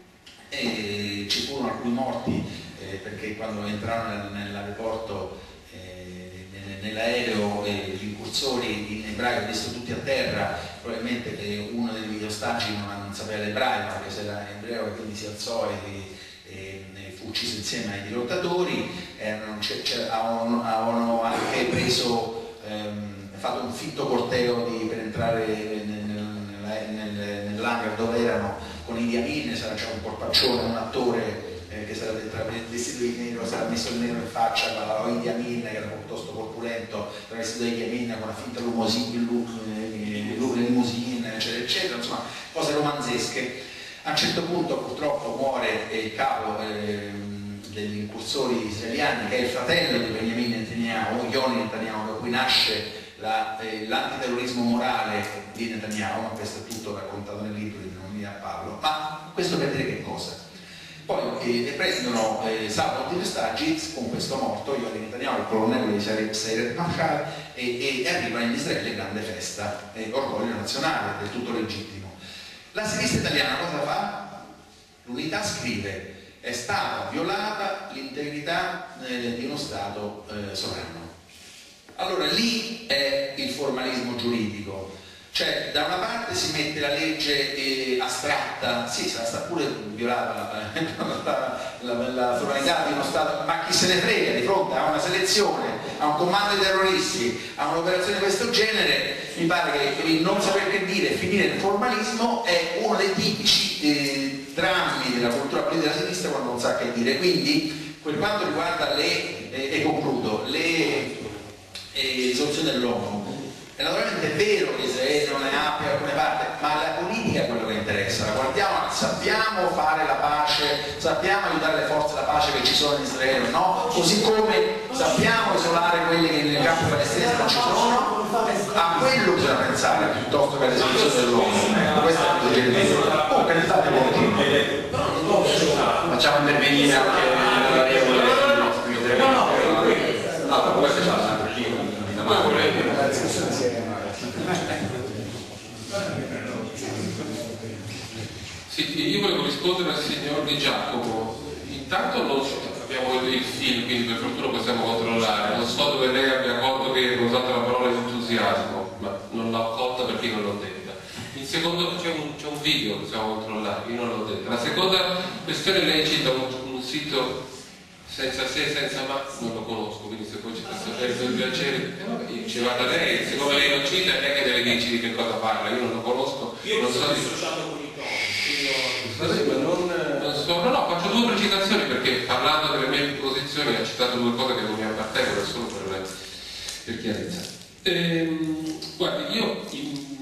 e ci furono alcuni morti eh, perché quando entrarono nell'aeroporto, eh, nell'aereo, eh, gli incursori in ebraico avessero tutti a terra, probabilmente eh, uno degli ostaggi non, non sapeva l'ebraico, anche se era ebreo, e quindi si alzò e E fu ucciso insieme ai dirottatori. Erano, avevano anche preso, ehm, fatto un fitto corteo di, per entrare nel, nel, nell'hangar dove erano con Idi Amin. C'era un porpaccione, un attore eh, che sarà vestito di nero, sarà messo il nero in faccia, parlava Idi Amin, che era piuttosto corpulento, era vestito di Idi Amin con una finta limousine, eccetera, eccetera, insomma cose romanzesche. A un certo punto purtroppo muore il capo eh, degli incursori israeliani, che è il fratello di Benjamin Netanyahu, Yoni Netanyahu, da cui nasce la, eh, l'antiterrorismo morale di Netanyahu, ma questo è tutto raccontato nel libro, di non mi parlo. Ma questo per dire che cosa? Poi eh, prendono, eh, salvano tutti gli ostaggi con questo morto, Yoni Netanyahu, il colonnello di Sayeret Matkal, e, e arriva in Israele grande festa, eh, orgoglio nazionale, del tutto legittimo. La sinistra italiana cosa fa? L'Unità scrive: è stata violata l'integrità eh, di uno Stato eh, sovrano. Allora lì è il formalismo giuridico, cioè da una parte si mette la legge eh, astratta, sì, sarà stata pure violata la, la, la, la sovranità di uno Stato, ma chi se ne frega di fronte a una selezione, a un comando di terroristi, a un'operazione di questo genere. Mi pare che il non saper che dire e finire nel formalismo è uno dei tipici eh, drammi della cultura politica della sinistra quando non sa che dire. Quindi, per quanto riguarda le, eh, e concludo, le eh, risoluzioni dell'ONU, è naturalmente vero che Israele non ne abbia alcune parti, ma la politica è quello che interessa. La guardiamo, sappiamo fare la pace, sappiamo aiutare le forze della pace che ci sono in Israele, no? Così come sappiamo isolare quelli che nel campo palestinese non ci sono. A quello bisogna pensare piuttosto che alle soluzioni dell'ONU. Questo è il suggerimento. Oh, che fate voi? Facciamo intervenire anche la regola. No, no, allora, questo è sempre lì. Sì, io volevo rispondere al signor Di Giacomo. Intanto non so, abbiamo il film, quindi per fortuna possiamo controllare. Non so dove lei abbia accorto che questione lei cita un, un sito senza se, senza ma, non lo conosco, quindi se poi ci fosse perso il piacere, eh vabbè, io ci vado a lei, siccome lei non cita, non è che deve dirci di che cosa parla, io non lo conosco. Io non mi sono so dissociato con i topi. Vabbè, ma non, non so, no, no, faccio due precisazioni perché parlando delle mie posizioni ha citato due cose che non mi appartengono, solo per, per chiarezza. Ehm, guardi, io in,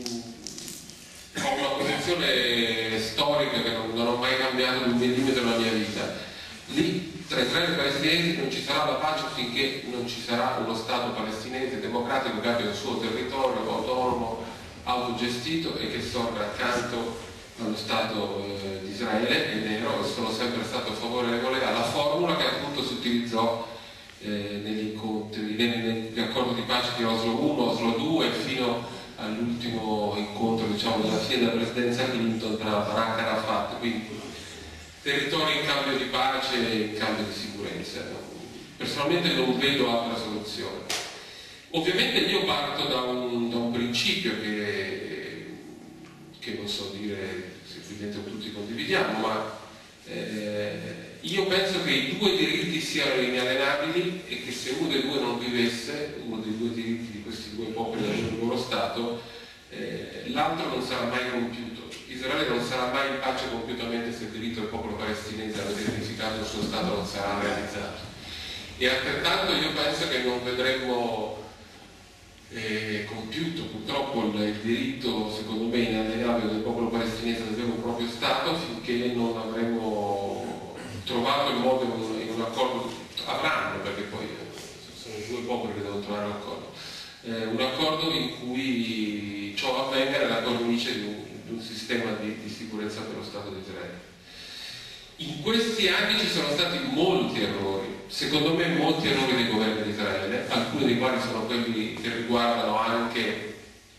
ho una posizione storica che non, non ho mai cambiato di un millimetro nella mia vita. Lì tra Israele e palestinesi non ci sarà la pace finché non ci sarà uno Stato palestinese democratico che abbia il suo territorio autonomo, autogestito e che sorga accanto allo Stato eh, di Israele, ed ero e sono sempre stato favorevole alla formula che appunto si utilizzò eh, negli incontri, negli accordi di pace di Oslo uno, Oslo due fino all'ultimo incontro, diciamo, della fine della presidenza Clinton tra Barak e Arafat, quindi territori in cambio di pace e in cambio di sicurezza. Personalmente non vedo altra soluzione. Ovviamente io parto da un, da un principio che, che non so dire se evidentemente tutti condividiamo, ma eh, io penso che i due diritti siano inalienabili e che se uno dei due non vivesse, uno dei due diritti di questi due popoli nel loro Stato, eh, l'altro non sarà mai compiuto. Israele non sarà mai in pace compiutamente se il diritto del popolo palestinese a vedere edificato il suo Stato non sarà realizzato. E altrettanto io penso che non vedremo eh, compiuto purtroppo il, il diritto, secondo me, inalienabile del popolo palestinese ad avere un proprio Stato finché non avremo trovato il modo in un, in un accordo, avranno, perché poi sono i due popoli che devono trovare un accordo, eh, un accordo in cui ciò avvenga nella cornice di un un sistema di, di sicurezza per lo Stato di Israele. In questi anni ci sono stati molti errori, secondo me molti errori dei governi di Israele, alcuni dei quali sono quelli che riguardano anche,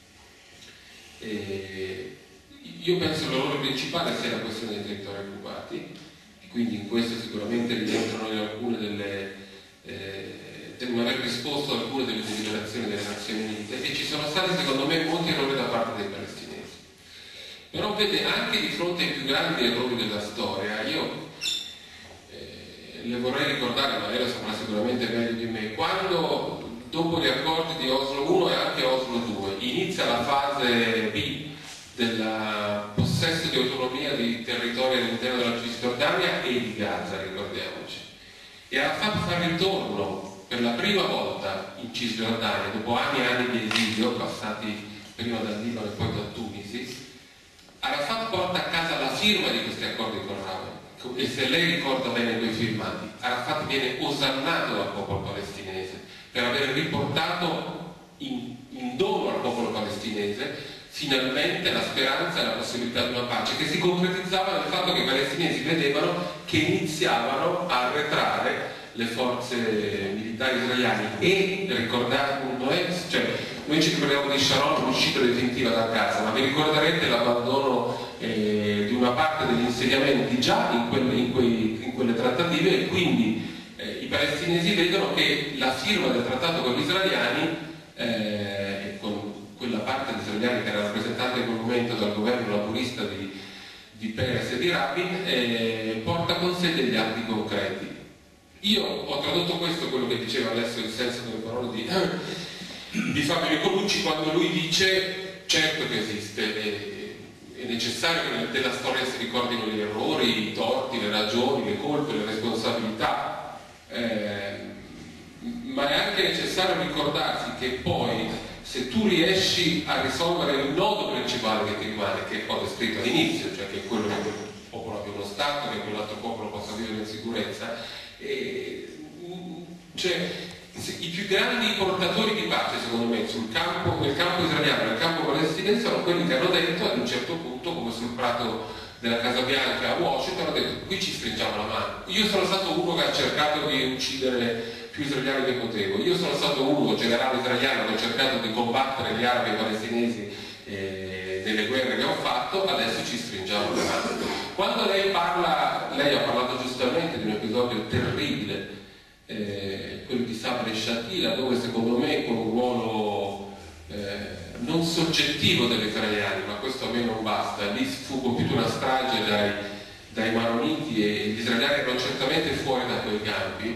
eh, io penso l'errore principale sia la questione dei territori occupati, e quindi in questo sicuramente rientrano in alcune delle, eh, non aver risposto a alcune delle deliberazioni delle Nazioni Unite, e ci sono stati secondo me molti errori da parte dei palestinesi. Però vede, anche di fronte ai più grandi errori della storia, io eh, le vorrei ricordare, ma lei lo saprà sicuramente meglio di me, quando dopo gli accordi di Oslo uno e anche Oslo due inizia la fase B del possesso di autonomia di territori all'interno della Cisgiordania e di Gaza, ricordiamoci, e Arafat fa ritorno per la prima volta in Cisgiordania dopo anni e anni di esilio passati prima dal Libano e poi da Tunisi. Arafat porta a casa la firma di questi accordi con Rami, e se lei ricorda bene quei filmati, Arafat viene osannato dal popolo palestinese per aver riportato in, in dono al popolo palestinese finalmente la speranza e la possibilità di una pace, che si concretizzava nel fatto che i palestinesi vedevano che iniziavano a arretrare le forze militari israeliane. E ricordate, non è, cioè, noi ci ricordiamo di Sharon, l'uscita definitiva da casa, ma vi ricorderete l'abbandono eh, di una parte degli insediamenti già in quelle, in quei, in quelle trattative, e quindi eh, i palestinesi vedono che la firma del trattato con gli israeliani eh, con quella parte di israeliani che era rappresentata in quel momento dal governo laburista di, di Peres e di Rabin eh, porta con sé degli atti concreti. Io ho tradotto questo, quello che diceva adesso il senso delle parole di di Fabio Nicolucci, quando lui dice certo che esiste, è, è necessario che della storia si ricordino gli errori, i torti, le ragioni, le colpe, le responsabilità, eh, ma è anche necessario ricordarsi che poi se tu riesci a risolvere il nodo principale che ti rimane, che ho descritto all'inizio, cioè che è quello che quel popolo abbia uno Stato, che quell'altro popolo possa vivere in sicurezza, e, cioè, i più grandi portatori di pace, secondo me, sul campo, nel campo israeliano e nel campo palestinese sono quelli che hanno detto ad un certo punto, come sul prato della Casa Bianca a Washington, hanno detto qui ci stringiamo la mano. Io sono stato uno che ha cercato di uccidere più israeliani che potevo, io sono stato uno, generale israeliano, che ho cercato di combattere gli arabi e i palestinesi eh, nelle guerre che ho fatto, adesso ci stringiamo la mano. Quando lei parla, lei ha parlato giustamente di un episodio terribile, Eh, quello di Sabra e Shatila, dove secondo me con un ruolo eh, non soggettivo degli israeliani, ma questo a me non basta, lì fu compiuta una strage dai, dai maroniti, e gli israeliani erano certamente fuori da quei campi.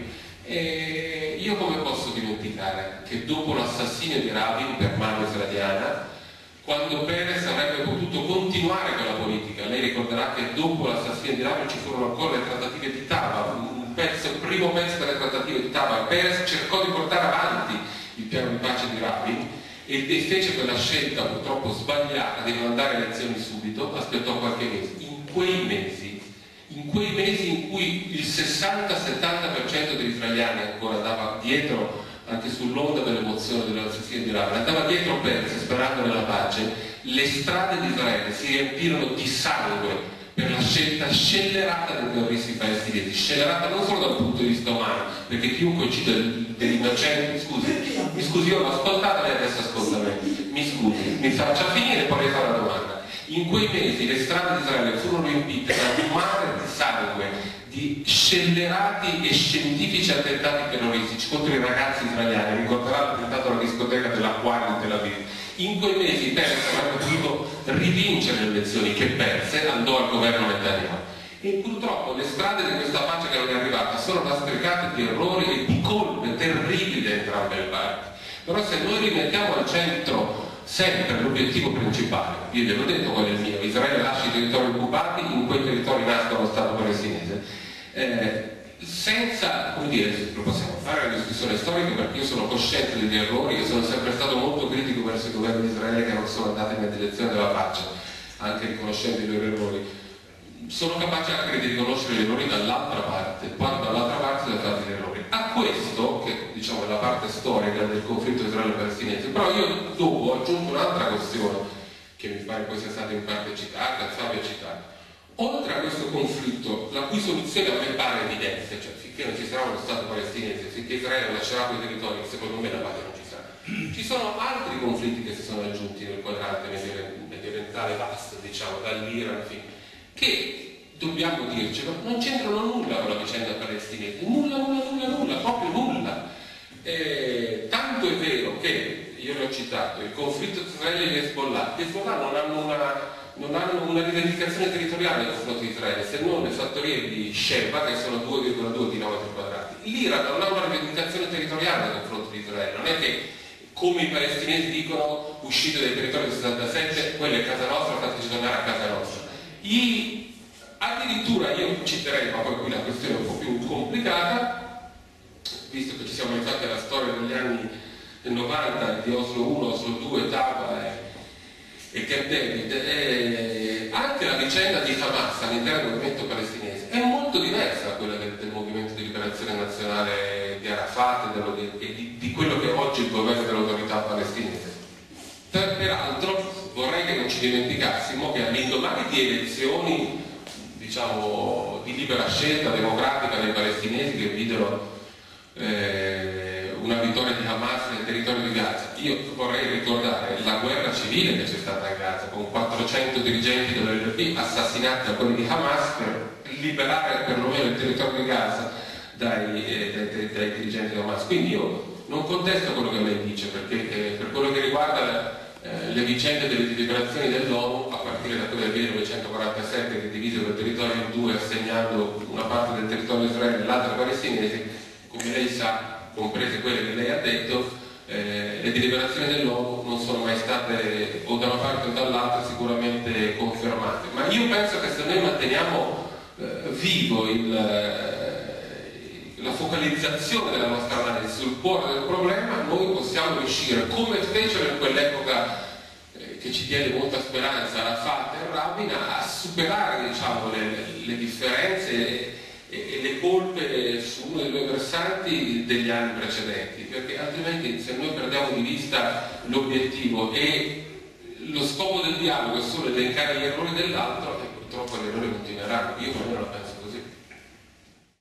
E io come posso dimenticare che dopo l'assassinio di Rabin per mano israeliana, quando Peres avrebbe potuto continuare con la politica, lei ricorderà che dopo l'assassinio di Rabin ci furono ancora le trattative di Taba, un pezzo, il primo pezzo delle trattative di Taba. Peres cercò di portare avanti il piano di pace di Rabin e fece quella scelta purtroppo sbagliata di non andare a elezioni subito, aspettò qualche mese. In quei mesi, in quei mesi in cui il sessanta settanta per cento degli israeliani ancora andava dietro, anche sull'onda dell'emozione dell'assassinio di Rabin, andava dietro Peres sperando nella pace, le strade di Israele si riempirono di sangue per la scelta scellerata dei terroristi palestinesi, scellerata non solo dal punto di vista umano, perché chiunque uccide degli innocenti, scusi, mi scusi, io l'ho ascoltata, lei adesso ascolta me, mi scusi, mi faccia finire e poi le fa una domanda. In quei mesi le strade di Israele furono riempite da un mare di sangue, di scellerati e scientifici attentati terroristici contro i ragazzi israeliani. Ricorderà l'attentato alla discoteca dell'Acquario di Tel Aviv. In quei mesi Peres avrebbe potuto rivincere le elezioni che perse, andò al governo Netanyahu. E purtroppo le strade di questa pace che non è arrivata sono lastricate di errori e di colpe terribili da entrambe le parti. Però se noi rimettiamo al centro sempre l'obiettivo principale, io glielo ho detto qual è il mio: Israele lascia i territori occupati, in quei territori nasca lo Stato palestinese, eh, senza, come dire, lo possiamo fare una discussione storica, perché io sono cosciente degli errori, io sono sempre stato molto critico verso i governi di Israele che non sono andati nella direzione della pace, anche riconoscendo i loro errori. Sono capace anche di riconoscere gli errori dall'altra parte, quando dall'altra parte sono stati gli errori. A questo, che diciamo è la parte storica del conflitto israelo-palestinese, però io dopo ho aggiunto un'altra questione, che mi pare poi sia stata in parte citata, Fabio ha citato. Oltre a questo conflitto, la cui soluzione a me pare evidente, cioè finché non ci sarà uno Stato palestinese, finché Israele lascerà quei territori, secondo me la pace non ci sarà. Ci sono altri conflitti che si sono aggiunti nel quadrante mediorientale vasto, diciamo, dall'Iran fino che, dobbiamo dircelo, non c'entrano nulla con la vicenda palestinese, nulla, nulla, nulla, nulla, proprio nulla. Eh, tanto è vero che, io l'ho citato, il conflitto tra Israele e Hezbollah, gli Hezbollah non hanno una, non hanno una rivendicazione territoriale nei confronti di Israele, se non le fattorie di Sheba, che sono due virgola due chilometri quadrati. L'Iran non ha una rivendicazione territoriale nei confronti di Israele, non è che, come i palestinesi dicono, uscite dai territori del settantasette, quella è casa nostra, fateci tornare a casa nostra. I, addirittura io citerei, ma poi qui la questione è un po' più complicata, visto che ci siamo ritratti alla storia degli anni novanta, di Oslo uno, Oslo due, Taba e, e Camp David, e anche la vicenda di Hamas all'interno del movimento palestinese è molto diversa da quella del, del movimento di liberazione nazionale di Arafat e, dello, e di, di quello che è oggi il governo dell'autorità palestinese. Peraltro vorrei che non ci dimenticassimo che all'indomani di elezioni, diciamo, di libera scelta democratica dei palestinesi che videro eh, una vittoria di Hamas nel territorio di Gaza, io vorrei ricordare la guerra civile che c'è stata a Gaza con quattrocento dirigenti dell'O L P assassinati da quelli di Hamas per liberare perlomeno il territorio di Gaza dai, eh, dai, dai, dai dirigenti di Hamas. Quindi io non contesto quello che lei dice, perché eh, per quello che riguarda eh, le vicende delle deliberazioni dell'ONU, a partire da quella del millenovecentoquarantasette che divisero il territorio in due assegnando una parte del territorio di Israele e l'altra palestinese, come lei sa, comprese quelle che lei ha detto, eh, le deliberazioni dell'ONU non sono mai state o da una parte o dall'altra sicuramente confermate. Ma io penso che se noi manteniamo eh, vivo il, eh, la focalizzazione della nostra analisi sul cuore del problema, noi possiamo riuscire, come fecero in quell'epoca eh, che ci diede molta speranza Arafat e Rabin, a superare, diciamo, le, le differenze e le colpe su uno dei due versanti degli anni precedenti, perché altrimenti se noi perdiamo di vista l'obiettivo e lo scopo del dialogo è solo elencare gli errori dell'altro, e purtroppo gli errori continueranno. Io almeno la penso